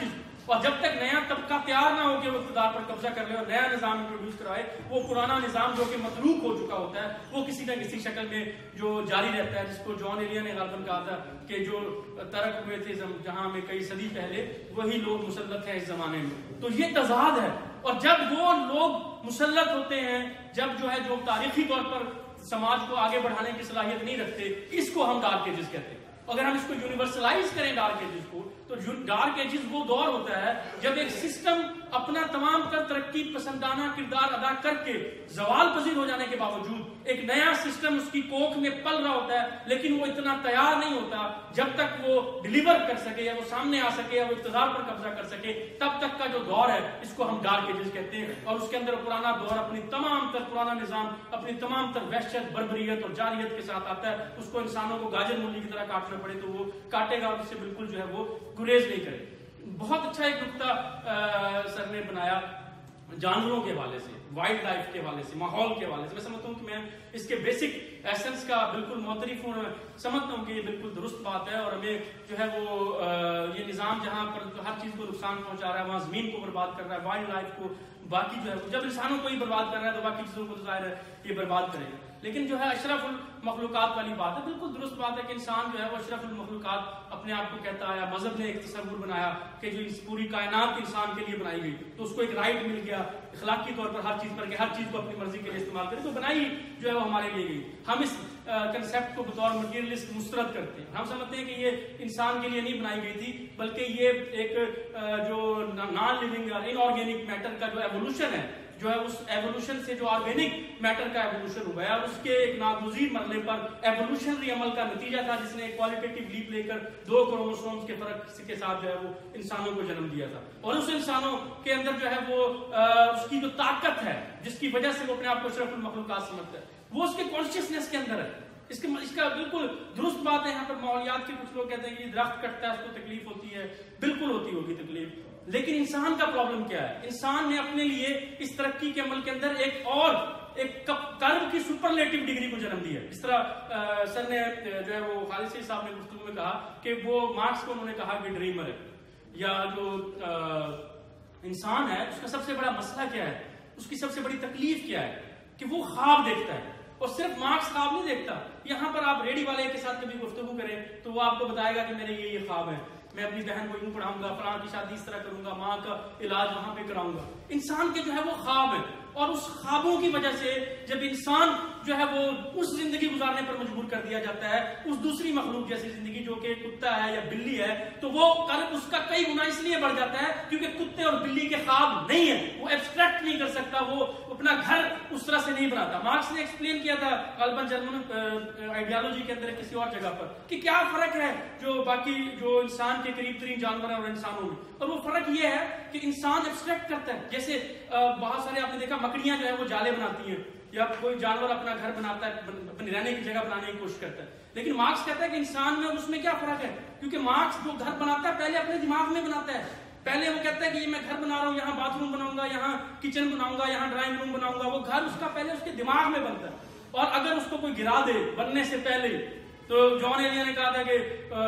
اور جب تک نیا طبقہ تیار نہ ہو کہ وہ اقتدار پر قبضہ کر لے اور نیا نظام انٹروڈیوس کرائے، وہ پرانا نظام جو کہ متروک ہو چکا ہوتا ہے وہ کسی نہ کسی شکل میں جو جاری رہتا ہے، جس کو جان ایلیا نے غالباً کہا تھا کہ جو ترک ہوئے تھے جہاں میں کئی صدی پہلے وہی لوگ مسلط ہیں اس زمانے میں. تو یہ تضاد ہے. اور جب وہ لوگ مسلط ہوتے ہیں، جب جو تاریخی طور پر سماج کو آگے بڑھانے کی صلاحیت نہیں رکھتے، اس کو ہم ڈارک ایجز کہتے ہیں. اگر ہم اس کو یونیورسلائز کریں ڈارک ایجز کو، تو ڈارک ایجز وہ دور ہوتا ہے جب ایک سسٹم اپنا تمام تر ترقی پسندانہ کردار ادا کر کے زوال پذیر ہو جانے کے باوجود ایک نیا سسٹم اس کی کوکھ میں پل رہا ہوتا ہے، لیکن وہ اتنا تیار نہیں ہوتا جب تک وہ ڈیلیور کر سکے یا وہ سامنے آ سکے یا وہ اقتدار پر قبضہ کر سکے. تب تک کا جو دور ہے اس کو ہم ڈارک ایجز کہتے ہیں. اور اس کے اندر پرانا دور اپنی تمام تر پرانا نظام اپنی تمام تر وحشت، بربریت اور جارحیت کے ساتھ آتا ہے. اس کو انسانوں کو گاجر مولی کی طرح کاٹنا پڑے تو وہ کاٹے گا اور اس سے بالکل وہ گریز نہیں کرے. بہت اچھا ایک نقطہ سر نے بنایا جانوروں کے حوالے سے، وائلڈ لائف کے حوالے سے، ماحول کے حوالے سے. میں سمجھتا ہوں کہ میں اس کے بیسک ایسنس کا بالکل معترف ہوں. سمجھتا ہوں کہ یہ بالکل درست بات ہے. اور ہمیں وہ یہ نظام جہاں پر ہر چیز کو نقصان پہنچا رہا ہے، وہاں زمین کو برباد کر رہا ہے، وائلڈ لائف کو، باقی جب انسانوں کو ہی برباد کر رہا ہے تو باقی چیزوں کو تو ظاہر ہے یہ برباد کرے گا. لیکن اشرف المخلوقات والی بات ہے، بالکل درست بات ہے کہ انسان وہ اشرف المخلوقات اپنے آپ کو کہتا ہے. مذہب نے ایک تصور بنایا کہ جو اس پوری کائنات انسان کے لیے بنائی گئی، تو اس کو ایک رائٹ مل گیا اخلاقی طور پر ہر چیز پر کہ ہر چیز کو اپنی مرضی کے لیے استعمال کرے. تو بنائی وہ ہمارے لیے گئی. ہم اس کنسیپٹ کو بطور مٹیریلسٹ مسترد کرتے ہیں. ہم سمجھتے ہیں کہ یہ انسان کے لیے نہیں بنائی گئی تھی، بلکہ یہ ایک جو non living inorganic matter کا جو ایوولوشن ہے، اس ایوولوشن سے جو آرگینک میٹر کا ایوولوشن ہوا ہے، اور اس کے ایک ناگزیر مرحلے پر ایوولوشنری عمل کا نتیجہ تھا جس نے ایک کوالٹیٹیو لیپ لے کر 2 کروموسومز کے فرق کے ساتھ وہ انسانوں کو جنم دیا تھا. اور اس انسانوں کے اندر وہ اس کی جو طاقت ہے جس کی وجہ سے وہ اپنے آپ کو اشرف المخلوقات سمجھتا ہے، وہ اس کے کانشیسنیس کے اندر ہے. اس کا بالکل درست بات ہے. یہاں پر ماحولیات کے کچھ لوگ کہتے ہیں کہ درخت کٹتا ہے اس کو تکلیف ہوتی ہے، بالکل ہوتی ہوگی تکلیف. لیکن انسان کا پرابلم کیا ہے؟ انسان نے اپنے لیے اس ترقی کے عمل کے اندر ایک کرم کی سپرلیٹو ڈگری کو جنم دیا. اس طرح سر نے وہ خالد صاحب نے گفتگو میں کہا کہ وہ مارکس کو انہوں نے کہا کہ ڈریمر ہے، یا جو انسان ہے اس کا سب سے بڑا مسئلہ کیا ہے، اس کی سب سے بڑی تکلیف کیا ہے کہ وہ خواب دیکھتا ہے. اور صرف مارکس خواب نہیں دیکھتا. یہاں پر آپ ریڈی والے کے ساتھ کبھی گفتگو کریں تو وہ آپ کو بتائے گا کہ میرے یہ خواب ہے، میں اپنی بہن کو یوں پڑھاؤں گا، فلاں کی شادی اس طرح کروں گا، ماں کا علاج وہاں پہ کراؤں گا. انسان کے وہ خواب ہے. اور اس خوابوں کی وجہ سے جب انسان وہ اس زندگی گزارنے پر مجبور کر دیا جاتا ہے، اس دوسری مخلوق جیسی زندگی جو کہ کتا ہے یا بلی ہے، تو وہ قلب اس کا کئی گنا اس لیے بڑھ جاتا ہے کیونکہ کتے اور بلی کے خواب نہیں ہے. وہ ایبسٹریکٹ نہیں کر سکتا، وہ اپنا گھر اس طرح سے نہیں بناتا. مارکس نے ایکسپلین کیا تھا غالباً جرمن آئیڈیالوجی کے اندر کسی اور جگہ پر کہ کیا فرق ہے جو باقی جو انسان کے قریب ترین جانور اور انسانوں میں. اور وہ فرق یہ ہے کہ انسان ایبسٹریکٹ کرتا ہے. جیسے بہت سارے آپ نے دیکھا مکڑیاں وہ جالے بناتی ہیں، یا کوئی جانور اپنا گھر بناتا ہے، اپنی رہنے کی جگہ بنانے کی کوشش کرتا ہے. لیکن مارکس کہتا ہے کہ انسان میں اور اس میں کیا فرق ہے، کیونکہ مارکس جو گھر بناتا ہے پہلے اپنے دماغ میں بناتا ہے. پہلے وہ کہتا ہے کہ یہ میں گھر بنا رہا ہوں، یہاں باتھ روم بناؤں گا، یہاں کچن بناؤں گا، یہاں ڈرائنگ روم بناؤں گا. وہ گھر اس کا پہلے اس کے دماغ میں بنتا ہے. اور اگر اس کو کوئی گرا دے بننے سے پہلے، تو جان ایلیا نے کہا تھا کہ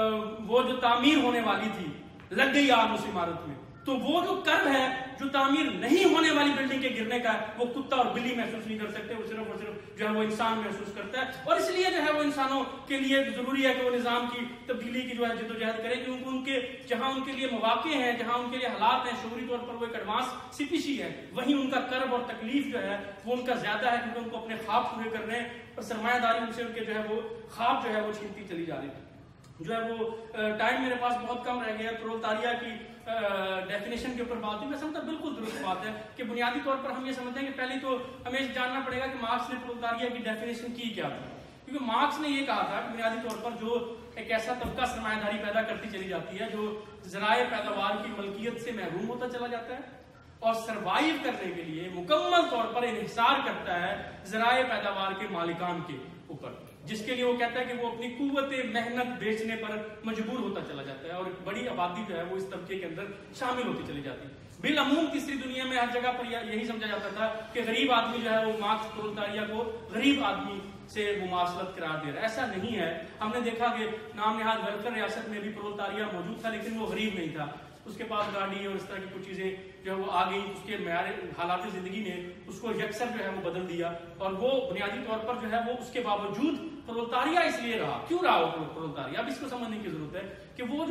وہ جو تعمیر ہونے والی تھی لگ گئی آگ اس عمارت میں، تو وہ جو کرب ہے جو تعمیر نہیں ہونے والی بلڈنگ کے گرنے کا ہے، وہ کتا اور بلی محسوس نہیں کر سکتے، وہ صرف اور صرف وہ انسان محسوس کرتا ہے. اور اس لیے وہ انسانوں کے لیے ضروری ہے کہ وہ نظام کی تبدیلی کی جدوجہد کریں، کیونکہ ان کے جہاں ان کے لیے مواقع ہیں، جہاں ان کے لیے حالات ہیں، شعوری طور پر وہ ایک ایڈوانس سپیشی ہے، وہیں ان کا کرب اور تکلیف وہ ان کا زیادہ ہے، کیونکہ ان کو اپنے خواب پورے کرنے ہیں اور سرمایہ داری ان سے ان کے وہ خواب وہ چھینتی چلی جا رہی ہے. وہ ٹائم میرے پاس بہت کم رہ گیا. پرولتاریا کی ڈیفینیشن کے اوپر بات ہوئی. میں سمجھتا بالکل درست بات ہے کہ بنیادی طور پر ہم یہ سمجھتے ہیں کہ پہلے تو ہمیں جاننا پڑے گا کہ مارکس نے پرولتاریا کی ڈیفینیشن کی کیا تھی. کیونکہ مارکس نے یہ کہا تھا کہ بنیادی طور پر جو ایک ایسا طبقہ سرمایہ داری پیدا کرتی چلی جاتی ہے جو ذرائع پیداوار کی ملکیت سے محروم ہوتا چلا جاتا ہے اور سروائیو کرنے کے لیے مکمل طور پر انحصار کرتا ہے ذرائع پیداوار کے مالکان کے اوپر، جس کے لیے وہ کہتا ہے کہ وہ اپنی قوت محنت بیچنے پر مجبور ہوتا چلا جاتا ہے اور ایک بڑی آبادی وہ اس طبقے کے اندر شامل ہوتی چلی جاتی ہے. بالعموم تیسری دنیا میں ہر جگہ پر یہی سمجھا جاتا تھا کہ غریب آدمی وہ مارکس پرولتاریا کو غریب آدمی سے مماثلت قرار دے رہا ہے. ایسا نہیں ہے. ہم نے دیکھا کہ نام نہاد ویلفیئر ریاست میں بھی پرولتاریا موجود تھا لیکن وہ غریب نہیں تھا. اس کے پاس گاڑی اور اس طرح کی کچھ چیزیں جو ہے وہ آ گئی، اس کے معیار حالات زندگی نے اس کو یکسر جو ہے وہ بدل دیا، اور وہ بنیادی طور پر جو ہے وہ اس کے باوجود پرولتاریہ اس لیے رہا. کیوں رہا وہ پرولتاریہ؟ اب اس کو سمجھنے کی ضرورت ہے کہ وہ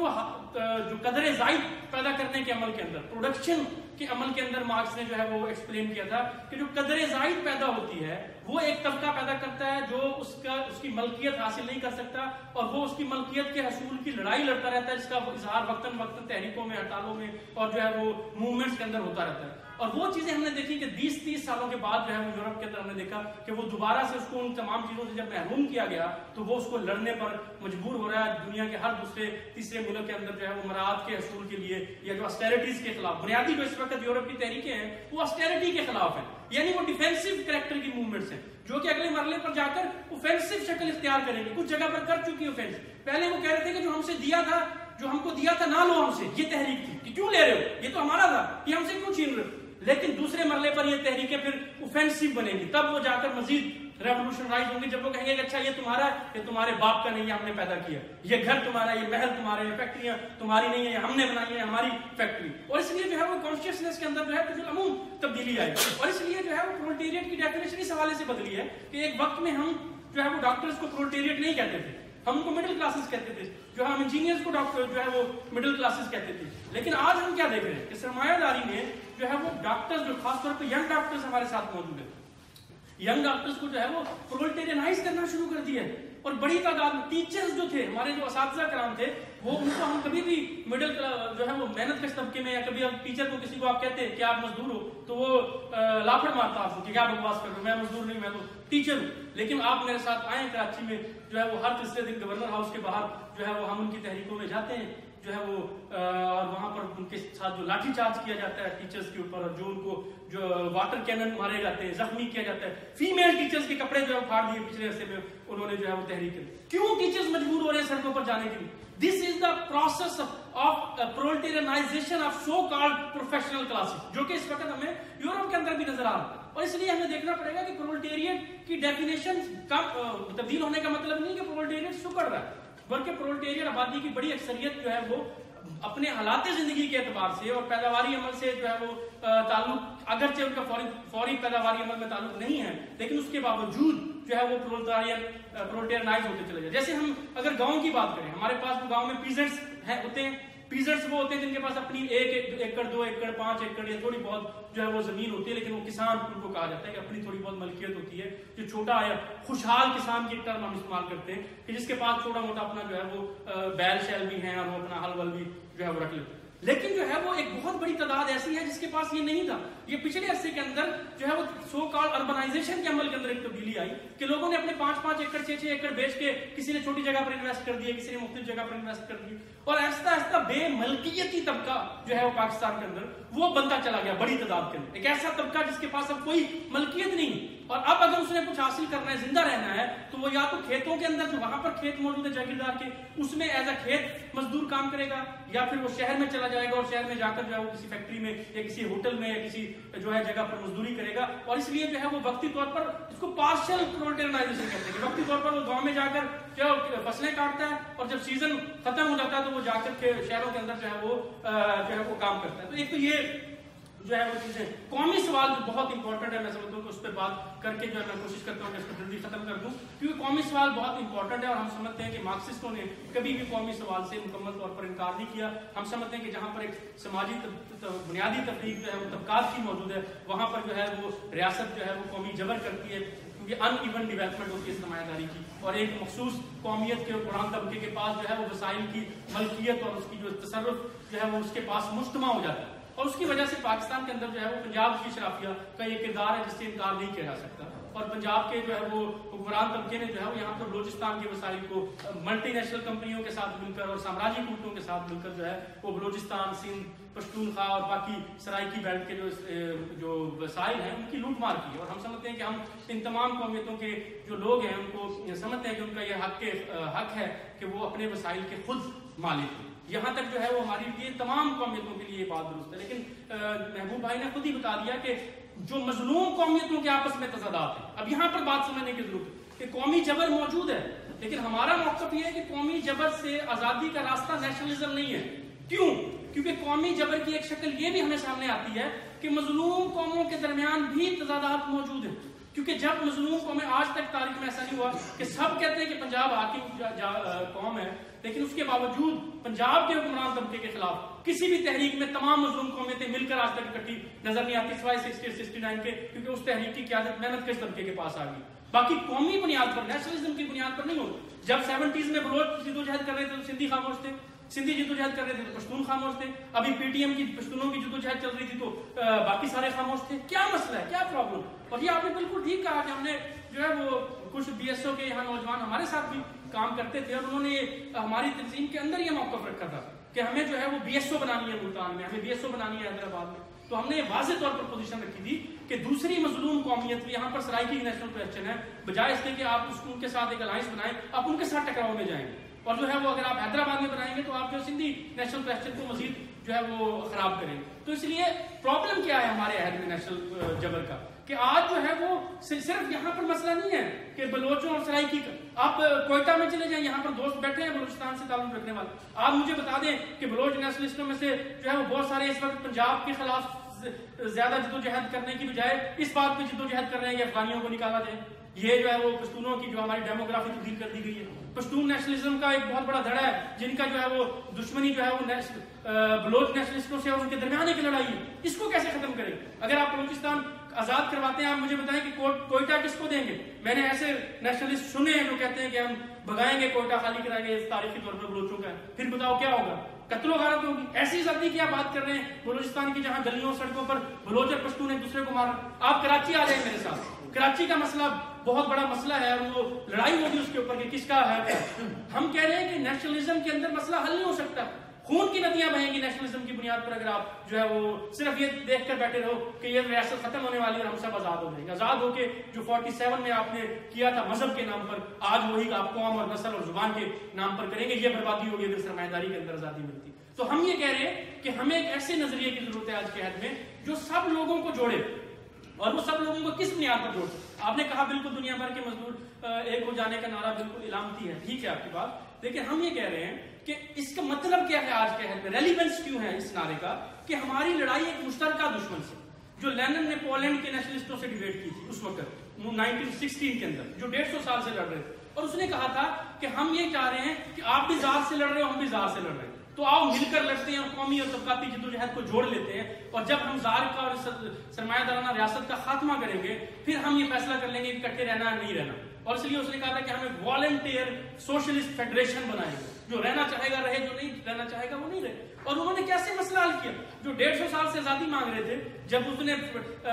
جو قدر زائد پیدا کرنے کے عمل کے اندر، پروڈکشن کے عمل کے اندر مارکس نے جو ہے وہ ایکسپلین کیا تھا کہ جو قدر زائد پیدا ہوتی ہے وہ ایک طبقہ پیدا کرتا ہے جو اس کی ملکیت حاصل نہیں کر سکتا، اور وہ اس کی ملکیت کے حصول کی لڑائی لڑتا رہتا ہے، جس کا اظہار وقتاً وقتاً تحریکوں میں، ہڑتالوں میں اور جو ہے وہ موومنٹس کے اندر ہوتا رہتا ہے. اور وہ چیزیں ہم نے دیکھی کہ 20-30 سالوں کے بعد جو ہے وہ یورپ کے اندر ہم نے دیکھا کہ وہ دوبارہ سے اس کو ان تمام چیزوں سے جب محروم کیا گیا تو وہ اس کو لڑنے پر مجبور ہو رہا ہے. دنیا کے ہر دوسرے تیسرے ملک کے اندر جو ہے وہ مراعات کے حصول کے لیے یا جو اسٹیرٹیز کے خلاف، بنیادی جو اس وقت یورپ کی تحریکیں ہیں وہ اسٹیرٹی کے خلاف ہیں، یعنی وہ ڈیفینسو کریکٹر کی موومنٹس ہیں جو کہ اگلے مرحلے پر جا کر اوفینسو شکل اختیار کریں گے. کچھ جگہ پر کر چکی اوفینس. پہلے وہ کہہ رہے تھے کہ جو ہم سے دیا تھا، جو ہم کو دیا تھا نہ لو ہم سے، یہ تحریک تھی کہ کیوں لے رہے ہو، یہ تو ہمارا تھا، یہ ہم سے کیوں چھین رہے ہو. لیکن دوسرے مرحلے پر یہ تحریکیں پھر اوفینسو بنیں گی، تب وہ جا کر مزید ریولوشنرائز ہوں گے، جب وہ کہیں گے کہ اچھا یہ تمہارا ہے، یہ تمہارے باپ کا نہیں ہے، ہم نے پیدا کیا، یہ گھر تمہارا ہے، یہ محل تمہارے، یہ فیکٹریاں تمہاری نہیں ہیں، ہم نے بنائی ہے ہماری فیکٹری. اور اس لیے جو ہے وہ کانشیسنیس کے اندر جو ہے کچھ عموم تبدیلی آئی، اور اس لیے جو ہے وہ پرولٹیریٹ کی ڈیفینیشن اس حوالے سے بدلی ہے کہ ایک وقت میں ہم جو ہے وہ ڈاکٹرز کو پرولٹیریٹ نہیں کہتے تھے، ہم ان کو مڈل کلاسز کہتے تھے، جو ہم انجینئرز کو ڈاکٹر جو ہے وہ مڈل کلاسز کہتے تھے. لیکن آج ہم کیا دیکھ رہے ہیں کہ سرمایہ داری نے جو ہے وہ ڈاکٹرز، جو خاص طور پہ ینگ ڈاکٹرز ہمارے ساتھ موجود ہیں، ینگ ڈاکٹرز کو جو ہے وہ پرولٹیرینائز کرنا شروع کر دیا ہے. اور بڑی تعداد میں ٹیچرز جو تھے، ہمارے جو اساتذہ کرام تھے، وہ ان کو ہم کبھی بھی مڈل جو ہے وہ محنت کش طبقے میں، یا کبھی آپ ٹیچر کو کسی کو آپ کہتے ہیں کہ آپ مزدور ہو تو وہ لاپڑ مارتا آپ کو کہ کیا بکواس کر رہے ہو، میں مزدور نہیں، میں تو ٹیچر ہوں. لیکن آپ میرے ساتھ آئیں کراچی میں، جو ہے وہ ہر تیسرے دن گورنر ہاؤس کے باہر جو ہے وہ ہم ان کی تحریکوں میں جاتے ہیں، جو ہے وہ اور وہاں پر ان کے ساتھ جو لاٹھی چارج کیا جاتا ہے ٹیچرز کے اوپر، اور جو ان کو جو واٹر کینن مارے جاتے ہیں، زخمی کیا جاتا ہے. فیمیل ٹیچرز کے کپڑے جو ہے پھاڑ دیے پچھلے عرصے میں انہوں نے جو ہے وہ تحریک کی. کیوں ٹیچرز مجبور ہو رہے ہیں سڑکوں پر جانے کے لیے؟ This is the process of proletarianization of so-called professional classes، جو کہ اس وقت ہمیں یورپ کے اندر بھی نظر آ رہا ہے. اور اس لیے ہمیں دیکھنا پڑے گا کہ پرولٹیریٹ کی ڈیفینیشن کا تبدیل ہونے کا مطلب نہیں کہ پرولٹیریٹ سکڑ رہا ہے، بلکہ پرولٹیریٹ آبادی کی بڑی اکثریت جو ہے وہ اپنے حالات زندگی کے اعتبار سے اور پیداواری عمل سے جو ہے وہ تعلق، اگرچہ ان کا فوری پیداواری عمل میں تعلق نہیں ہے، لیکن اس کے باوجود جو ہے وہ پرولٹیرنائز ہوتے چلے جائے. جیسے ہم اگر گاؤں کی بات کریں، ہمارے پاس گاؤں میں پیزنٹس ہوتے ہیں. پیزنٹس وہ ہوتے ہیں جن کے پاس اپنی 1 ایکڑ 2 ایکڑ 5 ایکڑ یا تھوڑی بہت جو ہے وہ زمین ہوتی ہے، لیکن وہ کسان ان کو کہا جاتا ہے کہ اپنی تھوڑی بہت ملکیت ہوتی ہے. جو چھوٹا ہے، خوشحال کسان کی ٹرم ہم استعمال کرتے ہیں کہ جس کے پاس چھوٹا موٹا اپنا جو ہے وہ بیل شیل بھی ہیں اور وہ اپنا ہل ول بھی جو ہے وہ رکھ لیتے ہیں. لیکن جو ہے وہ ایک بہت بڑی تعداد ایسی ہے جس کے پاس یہ نہیں تھا. یہ پچھلے عرصے کے اندر جو ہے وہ سو کال اربنائزیشن کے عمل کے اندر ایک تبدیلی آئی کہ لوگوں نے اپنے 5-5 ایکڑ 6-6 ایکڑ بیچ کے کسی نے چھوٹی جگہ پر انویسٹ کر دیا، کسی نے مختلف جگہ پر انویسٹ کر دیا، اور آہستہ آہستہ بے ملکیتی طبقہ جو ہے وہ پاکستان کے اندر وہ بنتا چلا گیا بڑی تعداد کے اندر. ایک ایسا طبقہ جس کے پاس اب کوئی ملکیت نہیں، اور اب اگر اس نے کچھ حاصل کرنا ہے، زندہ رہنا ہے، تو وہ یا تو کھیتوں کے اندر جو وہاں پر کھیت موجود ہے جاگیردار کے، اس میں ایز اے کھیت مزدور کام کرے گا، یا پھر وہ شہر میں چلا جائے گا اور شہر میں جا کر جو ہے وہ کسی فیکٹری میں یا کسی ہوٹل میں یا کسی جو ہے جگہ پر مزدوری کرے گا. اور اس لیے جو ہے وہ وقتی طور پر اس کو پارشل پرولٹیرنائزیشن کہتے ہیں کہ وقتی طور پر وہ گاؤں میں جا کر جو فصلیں کاٹتا ہے اور جب سیزن ختم ہو جاتا ہے تو وہ جا کر کے شہروں کے اندر جو ہے وہ کام کرتا ہے. تو ایک تو یہ جو ہے وہ چیزیں قومی سوال جو بہت امپورٹنٹ ہے، میں سمجھتا ہوں کہ اس پہ بات کر کے جو ہے میں کوشش کرتا ہوں کہ اس کو جلدی ختم کر دوں، کیونکہ قومی سوال بہت امپورٹنٹ ہے. اور ہم سمجھتے ہیں کہ مارکسسٹوں نے کبھی بھی قومی سوال سے مکمل طور پر انکار نہیں کیا. ہم سمجھتے ہیں کہ جہاں پر ایک سماجی بنیادی تفریق جو ہے وہ طبقات کی موجود ہے، وہاں پر جو ہے وہ ریاست جو ہے وہ قومی جبر کرتی ہے، کیونکہ ان ایون ڈیولپمنٹ ہوتی ہے سرمایہ داری کی، اور ایک مخصوص قومیت کے قرآن طبقے کے پاس جو ہے وہ وسائل کی ملکیت اور اس کی جو تصرف جو ہے وہ اس کے پاس مجتمع ہو جاتا ہے. اور اس کی وجہ سے پاکستان کے اندر جو ہے وہ پنجاب کی شرافیہ کا یہ کردار ہے جس سے انکار نہیں کیا جا سکتا. اور پنجاب کے جو ہے وہ حکمران طبقے نے جو ہے وہ یہاں پر بلوچستان کے وسائل کو ملٹی نیشنل کمپنیوں کے ساتھ مل کر اور سامراجی قوتوں کے ساتھ مل کر جو ہے وہ بلوچستان، سندھ، پشتونخوا اور باقی سرائکی بیلٹ کے جو وسائل ہیں ان کی لوٹ مار کی. اور ہم سمجھتے ہیں کہ ہم ان تمام قومیتوں کے جو لوگ ہیں ان کو سمجھتے ہیں کہ ان کا یہ حق ہے کہ وہ اپنے وسائل کے خود مالک ہیں. یہاں تک جو ہے وہ ہماری لیے تمام قومیتوں کے لیے یہ بات درست ہے. لیکن محبوب بھائی نے خود ہی بتا دیا کہ جو مظلوم قومیتوں کے آپس میں تضادات ہیں، اب یہاں پر بات سمجھنے کی ضرورت ہے کہ قومی جبر موجود ہے، لیکن ہمارا موقف یہ ہے کہ قومی جبر سے آزادی کا راستہ نیشنلزم نہیں ہے. کیوں؟ کیونکہ قومی جبر کی ایک شکل یہ بھی ہمیں سامنے آتی ہے کہ مظلوم قوموں کے درمیان بھی تضادات موجود ہیں. کیونکہ جب مظلوم قومیں آج تک تاریخ میں ایسا نہیں ہوا کہ سب کہتے ہیں کہ پنجاب حاکم قوم ہے، لیکن اس کے باوجود پنجاب کے حکمران طبقے کے خلاف کسی بھی تحریک میں تمام مظلوم قومیں مل کر آج تک اکٹھی نظر نہیں آتی سوائے 69 کے، کیونکہ اس تحریک کی قیادت محنت کش طبقے کے پاس آ گئی. باقی قومی بنیاد پر، نیشنلزم کی بنیاد پر نہیں ہو. جب 70s میں بلوچ جدوجہد کر رہے تھے تو سندھی خاموش تھے، سندھی جدوجہد کر رہے تھے تو پشتون خاموش تھے. ابھی پی ٹی ایم کی پشتونوں کی جدوجہد چل رہی تھی تو باقی سارے خاموش تھے. کیا مسئلہ ہے، کیا پرابلم؟ اور یہ آپ نے بالکل ٹھیک کہا کہ ہم نے جو ہے وہ کچھ بی ایس او کے یہاں نوجوان ہمارے ساتھ بھی کام کرتے تھے اور انہوں نے ہماری تنظیم کے اندر یہ موقف رکھا تھا کہ ہمیں جو ہے وہ بی ایس او بنانی ہے ملتان میں، ہمیں بی ایس او بنانی ہے حیدرآباد میں. تو ہم نے واضح طور پر پوزیشن رکھی تھی کہ دوسری مظلوم قومیت یہاں پر سرائکی نیشنل کوسچن ہے، بجائے اس کے کہ آپ ان کے ساتھ ایک الائنس بنائیں، آپ ان کے ساتھ ٹکراؤ میں جائیں گے. اور جو ہے وہ اگر آپ حیدرآباد میں بنائیں گے تو آپ جو سندھی نیشنل کوسچن کو مزید جو ہے وہ خراب کریں گے. تو اس لیے پرابلم کیا ہے ہمارے عہد میں نیشنل جبر کا کہ آج جو ہے وہ صرف یہاں پر مسئلہ نہیں ہے کہ بلوچوں اور سرائکی کا. آپ کوئٹہ میں چلے جائیں، یہاں پر دوست بیٹھے ہیں بلوچستان سے تعلق رکھنے والے، آپ مجھے بتا دیں کہ بلوچ نیشنلسٹوں میں سے جو ہے وہ بہت سارے اس وقت پنجاب کے خلاف زیادہ جدوجہد کرنے کی بجائے اس بات پہ جدوجہد کر رہے ہیں کہ افغانیوں کو نکالا جائے. یہ جو ہے وہ پشتونوں کی جو ہماری ڈیموگرافی تبدیل کر دی گئی ہے. پشتون نیشنلزم کا ایک بہت بڑا دھڑا ہے جن کا جو ہے وہ دشمنی جو ہے وہ بلوچ نیشنلسٹوں سے اور ان کے درمیان ایک لڑائی ہے. اس کو کیسے ختم کریں؟ اگر آپ بلوچستان آزاد کرواتے ہیں، آپ مجھے بتائیں کہ کوئٹہ کس کو دیں گے؟ میں نے ایسے نیشنلسٹ سنے ہیں جو کہتے ہیں کہ ہم بھگائیں گے، کوئٹہ خالی کرائیں گے، تاریخی طور پر بلوچوں کا ہے. پھر بتاؤ کیا ہوگا؟ قتل و غارت ہوگی. ایسی آزادی کی آپ بات کر رہے ہیں بلوچستان کی جہاں گلیوں سڑکوں پر بلوچ اور پشتون ایک دوسرے کو مار. آپ کراچی آ جائیں میرے ساتھ، کراچی کا مسئلہ بہت بڑا مسئلہ ہے اور وہ لڑائی ہوگی اس کے اوپر کہ کس کا ہے. ہم کہہ رہے ہیں کہ نیشنلزم کے اندر مسئلہ حل نہیں ہو سکتا. خون کی ندیاں بہیں گی نیشنلزم کی بنیاد پر اگر آپ جو ہے وہ صرف یہ دیکھ کر بیٹھے رہو کہ یہ ریاست ختم ہونے والی ہے اور ہم سب آزاد ہو جائیں گے. آزاد ہو کے جو 47 میں آپ نے کیا تھا مذہب کے نام پر، آج وہی آپ قوم اور نسل اور زبان کے نام پر کریں گے. یہ بربادی ہوگی اگر سرمایہ داری کے اندر آزادی ملتی. تو ہم یہ کہہ رہے ہیں کہ ہمیں ایک ایسے نظریے کی ضرورت ہے آج کے عہد میں جو سب لوگوں کو جوڑے. اور وہ سب لوگوں کو کس بنیاد پر جوڑ سکتے؟ آپ نے کہا بالکل دنیا بھر کے مزدور ایک ہو جانے کا نعرہ بالکل علامتی ہے، ٹھیک ہے آپ کی بات، لیکن ہم یہ کہہ رہے ہیں کہ اس کا مطلب کیا ہے آج کے عہد میں، ریلیونس کیوں ہے اس نعرے کا کہ ہماری لڑائی ایک مشترکہ دشمن سے، جو لینن نے پولینڈ کے نیشنلسٹوں سے ڈیبیٹ کی تھی اس وقت 1916 کے اندر، جو 150 سال سے لڑ رہے تھے. اور اس نے کہا تھا کہ ہم یہ چاہ رہے ہیں کہ آپ بھی ذات سے لڑ رہے ہو، ہم بھی ذات سے لڑ رہے ہیں، تو آؤ مل کر لڑتے ہیں اور قومی اور طبقاتی جدوجہد کو جوڑ لیتے ہیں. اور جب ہم زار کا اور سرمایہ دارانہ ریاست کا خاتمہ کریں گے پھر ہم یہ فیصلہ کر لیں گے کہ اکٹھے رہنا ہے نہیں رہنا. اور اس لیے اس نے کہا تھا کہ ہم ایک والنٹیئر سوشلسٹ فیڈریشن بنائیں گے، جو رہنا چاہے گا رہے، جو نہیں رہنا چاہے گا وہ نہیں رہے. اور انہوں نے کیسے مسئلہ حل کیا؟ جو 150 سال سے آزادی مانگ رہے تھے، جب اس نے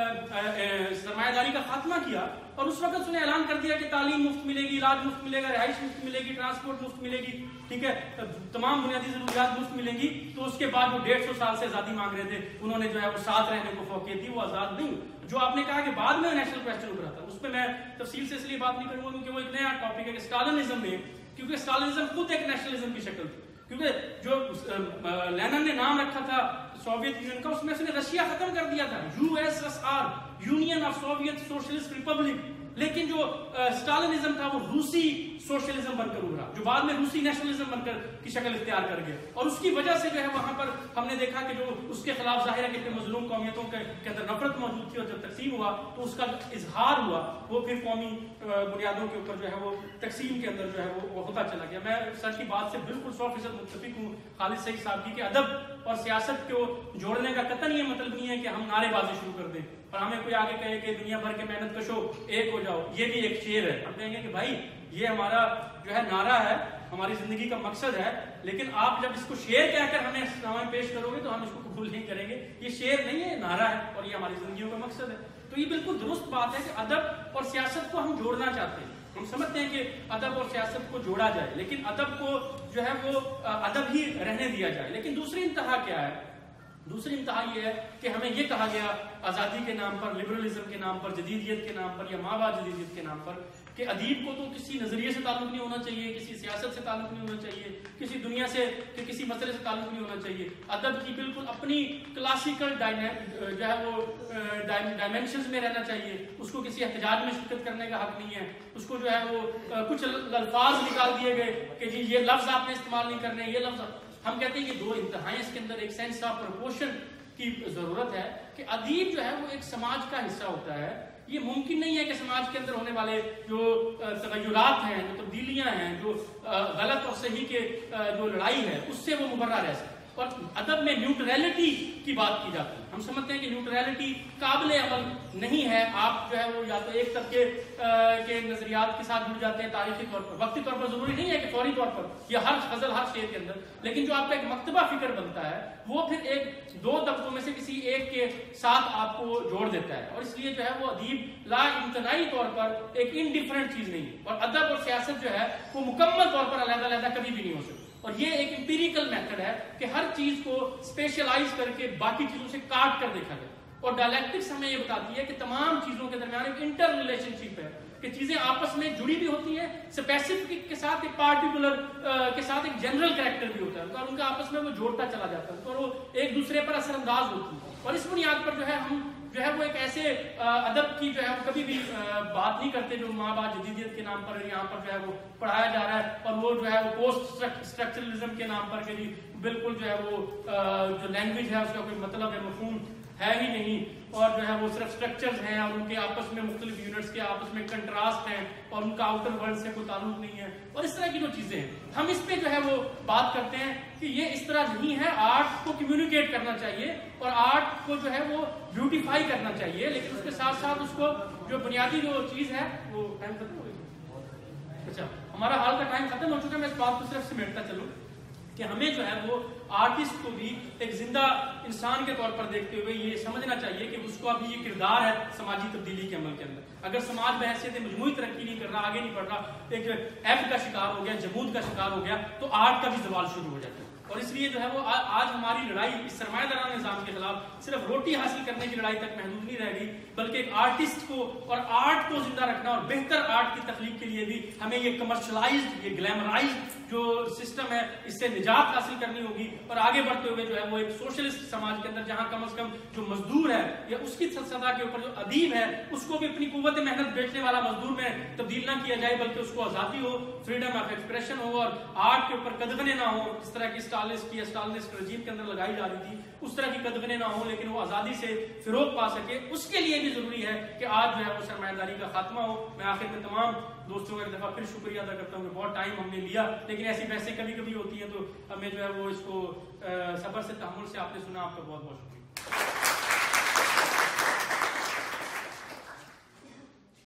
سرمایہ داری کا خاتمہ کیا اور اس وقت اس نے اعلان کر دیا کہ تعلیم مفت ملے گی، علاج مفت ملے گا، رہائش مفت ملے گی، ٹرانسپورٹ مفت ملے گی، ٹھیک ہے، تمام بنیادی ضروریات مفت ملیں گی. تو اس کے بعد وہ 150 سال سے آزادی مانگ رہے تھے، انہوں نے جو ہے وہ ساتھ رہنے کو فوقیت دی، وہ آزاد نہیں. جو آپ نے کہا کہ بعد میں نیشنل کوسچن ابھرا تھا، اس پہ میں تفصیل سے اس لیے بات نہیں کروں گا کیونکہ وہ ایک نیا ٹاپک ہے کہ اسٹالنزم میں، کیونکہ اسٹالنزم خود ایک نیشنلزم کی شکل تھی. کیونکہ جو لینن نے نام رکھا تھا سوویت یونین کا، اس میں اس نے رشیا ختم کر دیا تھا، USSR، union of soviet socialist republic. لیکن جو اسٹالنزم تھا وہ روسی سوشلزم بن کر ابھرا، جو بعد میں روسی نیشنلزم بن کر کی شکل اختیار کر گیا. اور اس کی وجہ سے جو ہے وہاں پر ہم نے دیکھا کہ جو اس کے خلاف ظاہر ہے کہ مظلوم قومیتوں کے اندر نفرت موجود تھی، اور جب تقسیم ہوا تو اس کا اظہار ہوا، وہ پھر قومی بنیادوں کے اوپر جو ہے وہ تقسیم کے اندر جو ہے وہ ہوتا چلا گیا. میں سر کی بات سے بالکل 100% متفق ہوں خالد سعید صاحب کی کہ ادب اور سیاست کو جوڑنے کا قطعاً یہ مطلب نہیں ہے کہ ہم نعرے بازی شروع کر دیں اور ہمیں کوئی آگے کہے کہ دنیا بھر کے محنت کشو ایک ہو جاؤ. یہ بھی ایک شعر ہے، ہم کہیں گے کہ بھائی یہ ہمارا جو ہے نعرہ ہے، ہماری زندگی کا مقصد ہے، لیکن آپ جب اس کو شعر کہہ کر ہمیں سامنے پیش کرو گے تو ہم اس کو قبول نہیں کریں گے. یہ شعر نہیں ہے، نعرہ ہے اور یہ ہماری زندگیوں کا مقصد ہے. تو یہ بالکل درست بات ہے کہ ادب اور سیاست کو ہم جوڑنا چاہتے ہیں. ہم سمجھتے ہیں کہ ادب اور سیاست کو جوڑا جائے، لیکن ادب کو جو ہے وہ ادب ہی رہنے دیا جائے. لیکن دوسری انتہا کیا ہے؟ دوسری انتہا یہ ہے کہ ہمیں یہ کہا گیا آزادی کے نام پر، لبرلزم کے نام پر، جدیدیت کے نام پر یا مابعد جدیدیت کے نام پر کہ ادیب کو تو کسی نظریے سے تعلق نہیں ہونا چاہیے، کسی سیاست سے تعلق نہیں ہونا چاہیے، کسی دنیا سے کہ کسی مسئلے سے تعلق نہیں ہونا چاہیے. ادب کی بالکل اپنی کلاسیکل جو ہے وہ ڈائمینشنز میں رہنا چاہیے. اس کو کسی احتجاج میں شرکت کرنے کا حق نہیں ہے. اس کو جو ہے وہ کچھ الفاظ نکال دیے گئے کہ جی یہ لفظ آپ نے استعمال نہیں کرنے، یہ لفظ ہم کہتے ہیں یہ دو انتہائیں اس کے اندر ایک سینس آف پروپورشن کی ضرورت ہے کہ ادیب جو ہے وہ ایک سماج کا حصہ ہوتا ہے. یہ ممکن نہیں ہے کہ سماج کے اندر ہونے والے جو تغیرات ہیں, جو تبدیلیاں ہیں, جو غلط اور صحیح کے جو لڑائی ہے اس سے وہ مبرہ رہ سکے. اور ادب میں نیوٹرلٹی کی بات کی جاتی ہے. ہم سمجھتے ہیں کہ نیوٹرلٹی قابل عمل نہیں ہے. آپ جو ہے وہ یا تو ایک طبقے کے نظریات کے ساتھ جڑ جاتے ہیں تاریخی طور پر, وقتی طور پر ضروری نہیں ہے کہ فوری طور پر یا ہر غزل ہر شعر کے اندر, لیکن جو آپ کا ایک مکتبہ فکر بنتا ہے وہ پھر ایک دو طبقوں میں سے کسی ایک کے ساتھ آپ کو جوڑ دیتا ہے. اور اس لیے جو ہے وہ ادیب لا امتناعی طور پر ایک انڈیفرنٹ چیز نہیں ہے. اور ادب اور سیاست جو ہے وہ مکمل طور پر علیحدہ علیحدہ کبھی بھی نہیں ہو سکتی. اور یہ ایک امپیریکل میتھڈ ہے کہ ہر چیز کو اسپیشلائز کر کے باقی چیزوں سے کاٹ کر دیکھا جائے. اور ڈائلیکٹکس ہمیں یہ بتاتی ہے کہ تمام چیزوں کے درمیان ایک انٹر ریلیشن شپ ہے کہ چیزیں آپس میں جڑی بھی ہوتی ہیں, اسپیسیفک کے ساتھ ایک پارٹیکولر کے ساتھ ایک جنرل کریکٹر بھی ہوتا ہے اور ان کا آپس میں وہ جوڑتا چلا جاتا ہے اور وہ ایک دوسرے پر اثر انداز ہوتی ہے. اور اس بنیاد پر جو ہے ہم جو ہے وہ ایک ایسے ادب کی جو ہے وہ کبھی بھی بات نہیں کرتے جو ماں باپ جدیدیت کے نام پر یہاں پر جو ہے وہ پڑھایا جا رہا ہے, اور وہ جو ہے وہ پوسٹ اسٹرکچرلزم کے نام پر کہ جی بالکل جو ہے وہ جو لینگویج ہے اس کا کوئی مطلب ہے, مفہوم ہے ہی نہیں, اور جو ہے وہ صرف اسٹرکچرز ہیں اور ان کے آپس میں مختلف یونٹس کے آپس میں کنٹراسٹ ہیں اور ان کا آؤٹر ورلڈ سے کوئی تعلق نہیں ہے, اور اس طرح کی جو چیزیں ہیں ہم اس پہ جو ہے وہ بات کرتے ہیں کہ یہ اس طرح نہیں ہے. آرٹ کو کمیونیکیٹ کرنا چاہیے اور آرٹ کو جو ہے وہ بیوٹیفائی کرنا چاہیے, لیکن اس کے ساتھ ساتھ اس کو جو بنیادی جو چیز ہے وہ ٹائم ختم ہو گئی. اچھا ہمارا حال کا ٹائم ختم ہو چکا ہے. میں اس بات کو صرف سمیٹتا چلوں کہ ہمیں جو ہے وہ آرٹسٹ کو بھی ایک زندہ انسان کے طور پر دیکھتے ہوئے یہ سمجھنا چاہیے کہ اس کو ابھی یہ کردار ہے سماجی تبدیلی کے عمل کے اندر. اگر سماج بحیثیت مجموعی ترقی نہیں کر رہا, آگے نہیں بڑھ رہا, ایک ایب کا شکار ہو گیا, جمود کا شکار ہو گیا, تو آرٹ کا بھی زوال شروع ہو جاتا ہے. اور اس لیے جو ہے وہ آج ہماری لڑائی اس سرمایہ دارانہ نظام کے خلاف صرف روٹی حاصل کرنے کی لڑائی تک محدود نہیں رہ گئی, بلکہ ایک آرٹسٹ کو اور آرٹ کو زندہ رکھنا اور بہتر آرٹ کی تخلیق کے لیے بھی ہمیں یہ کمرشلائزڈ, یہ گلیمرائزڈ جو سسٹم ہے اس سے نجات حاصل کرنی ہوگی. اور آگے بڑھتے ہوئے جو ہے وہ ایک سوشلسٹ سماج کے اندر جہاں کم از کم جو مزدور ہے یا اس کی سطح کے اوپر جو ادیب ہے اس کو بھی اپنی قوت محنت بیچنے والا مزدور میں تبدیل نہ کیا جائے, بلکہ اس کو آزادی ہو, فریڈم آف ایکسپریشن ہو, اور آرٹ کے اوپر قدغنیں نہ ہو اس طرح کی اسٹالنسٹ رجیم کے اندر لگائی جا رہی تھی اس طرح کی قدغنیں نہ ہوں, لیکن وہ آزادی سے فروغ پا سکے. اس کے لیے بھی ضروری ہے کہ آج جو ہے وہ سرمایہ داری کا خاتمہ ہو. میں آخر میں تمام دوستوں کا ایک دفعہ پھر شکریہ ادا کرتا ہوں کہ بہت ٹائم ہم نے لیا, لیکن ایسی بحثیں کبھی کبھی ہوتی ہیں تو ہمیں جو ہے وہ اس کو صبر سے تحمل سے آپ نے سنا. آپ کا بہت بہت شکریہ.